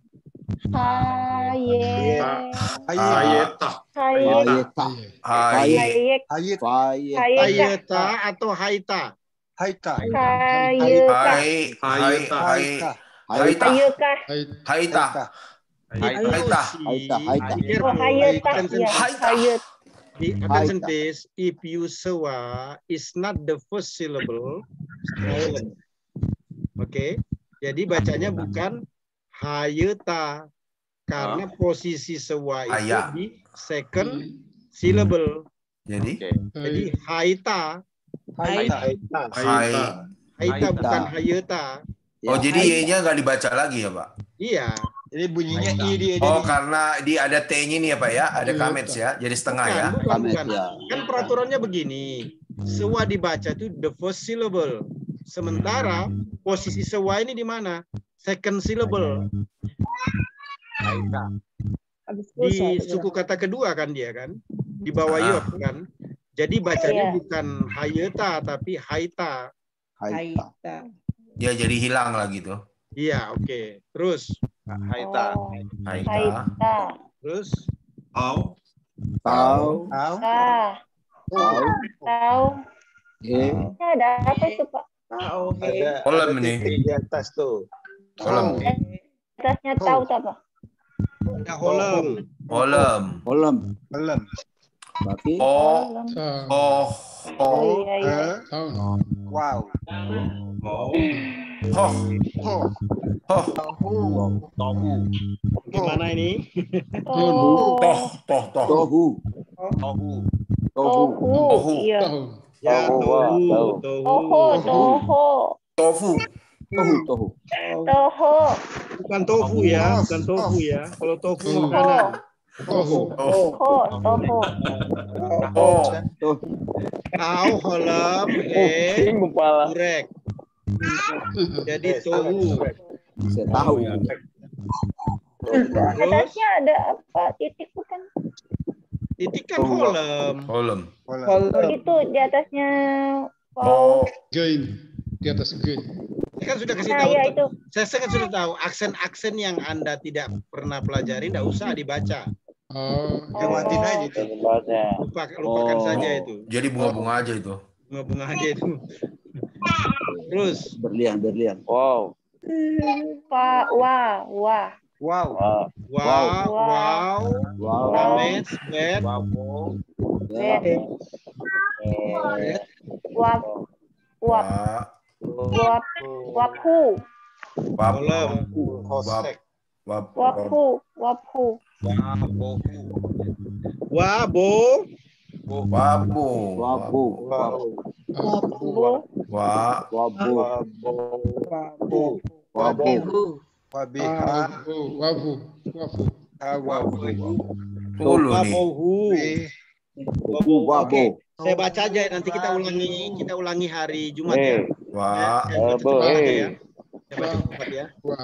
Haye. Ayeta. Hayeta, hai, Hayek. hayet, Hayeka. Hayeta atau Haita? Haita. Hayeka. hai, hai, hai, haita, Hayeka. haita, haita, haita, haita. Be Oh, careful. hayeta. Attention, Ya, Haita. hayet. Be- attention please. If you sewa is not the first syllable, silent. Oke. Jadi bacanya bukan hayeta karena posisi sewa itu Haya. di second syllable. jadi, Jadi haita, Haita. hai, haita bukan hayeta. oh jadi Y-nya nggak dibaca lagi ya Pak? Iya. Jadi bunyinya I dia. Oh karena di ada T-nya nih ya Pak ya, ada kamets ya, jadi setengah ya. Bukan, bukan, Kamet, bukan. ya. Kan peraturannya begini. Sewa dibaca itu the first syllable. Sementara posisi sewa ini di mana? Second syllable. Di suku kata kedua kan dia kan? Di bawah Ah. yot kan? Jadi bacanya Iya. bukan hayeta tapi haita. Haita. Ya jadi hilang lah gitu. Iya, oke. Terus Haita. Oh, Haita, Haita. terus Tahu. Tahu, Tahu. Ah, tahu. tahu. Eh, Ini ada apa itu, Pak? Ada, Kolom ada nih. titik di atas tuh. kolom, Atasnya tahu tak, Pak? ada holem. kolom, kolom. Belum. Berarti oh, Tahu. oh, Oh, oh, iya, iya. Eh, Tahu. Wow. hoh, Ho. hoh, Tahu. Gimana ini? Oh, toh, toh, toh, tohu, Tahu. tohu. tohu. Iya. Tahu. Ya, Tohu, wah, tohu, tahu. tohu. Toho, toho. tofu, Tohu, tohu. Toho. Bukan tofu ya, bukan tofu ya. Kalau tofu makanan. Tohu. oh, Ho, toho. oh, Tahu holem, he, burek. Jadi tohu. Saya tahu. Terus Atasnya ada apa? Titik bukan? titik kan holem. kolom, Oh, itu di atasnya. oh, Gain. Di atas gain. Saya kan sudah kasih Nah, tahu. ya itu. Saya, saya kan sudah tahu aksen-aksen yang Anda tidak pernah pelajari, tidak usah dibaca. Oh. Lewatin aja itu. Lupa, lupakan Oh. saja itu. jadi bunga-bunga aja itu. Bunga-bunga aja itu. Terus Berlian, berlian. Wow. Wa, wa, wa. Wow. wow, wow, Wow. damage, bad, Ya. Wap, wap, Wa, wap, wapu, wap, holem, Hosek. wap, wap, wapu, wapu. wabo, wabu, Wabu, wabu, Bu, wa, wabu, Wabu. wabu. Wabiha. Wabu. Wabu. Wabu. tulu nih. wabohu, Eh, wabohu. Oke, Wabu. saya baca aja nanti kita ulangi, kita ulangi hari Jumat ya. Wa, Saya baca Wabo, cepat aja eh. ya. Saya baca cepat ya. Wah.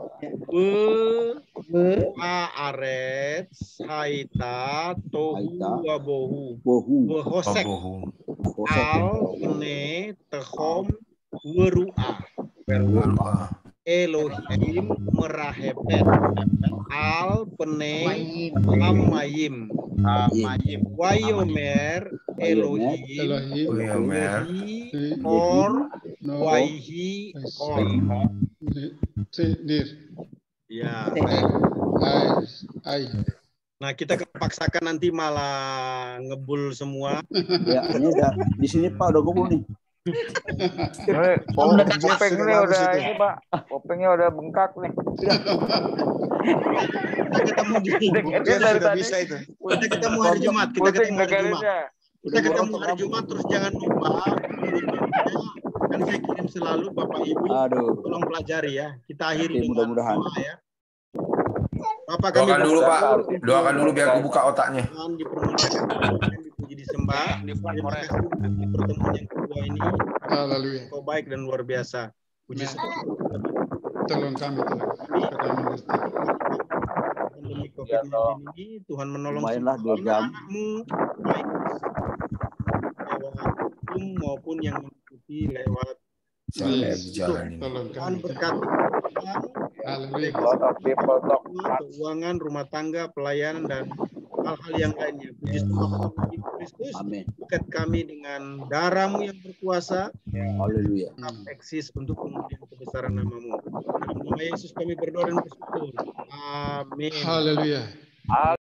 Be, Aaret, Haita, Tohu, Haita. Wabohu, Bohu. Wehosek, wabuhu, Al, Ne, Tehom, Weru'a, wa, Elohim, Merahepet, Al, Pene, Amayim, Amayim. Wayomer, Elohim, Elohim. Uyamer, Wehi, Or, No. Waihi, Or. Nir. Ya. Ai. Ai. Nah, kita kepaksakan nanti malah ngebul semua. Ya, ini udah di sini Pak udah kumpul nih. Kopengnya udah ini Pak, kopengnya udah bengkak nih. Kita ketemu di Dengar Dia dari sudah tadi. bisa itu. kita ketemu hari Jumat, kita Pusing ketemu hari Jumat. dengerinnya. Kita ketemu hari Jumat, terus jangan lupa kan saya kirim selalu Bapak Ibu, Aduh. tolong pelajari ya. Kita akhiri Oke, dengan mudah-mudahan. doa ya. Bapak kami doakan dulu Pak, bersyukur, doakan dulu biar aku buka otaknya. Tuhan dipermuliakan, Tuhan dipuji disembah. Terima kasih untuk pertemuan yang kedua ini. Haleluya. Kau baik dan luar biasa. Puji Amen. syukur. tolong kami Tuhan. Supaya mengerti. Pandemi covid sembilan belas ini Tuhan menolong Lumayanlah semua dua jam. anak-anakmu, baik lewat Zoom maupun yang mengikuti lewat Sampai Yes. berjalan ini. Tolong Tuhan kami. berkati Haleluya. keuangan, rumah tangga, pelayanan, dan hal-hal yang lainnya. Puji Tuhan Kristus, Amin. dekat kami dengan darah-Mu yang berkuasa, Haleluya. tetap eksis untuk kemudian kebesaran nama-Mu. Dalam nama Yesus kami berdoa dan bersyukur. Amin. Haleluya.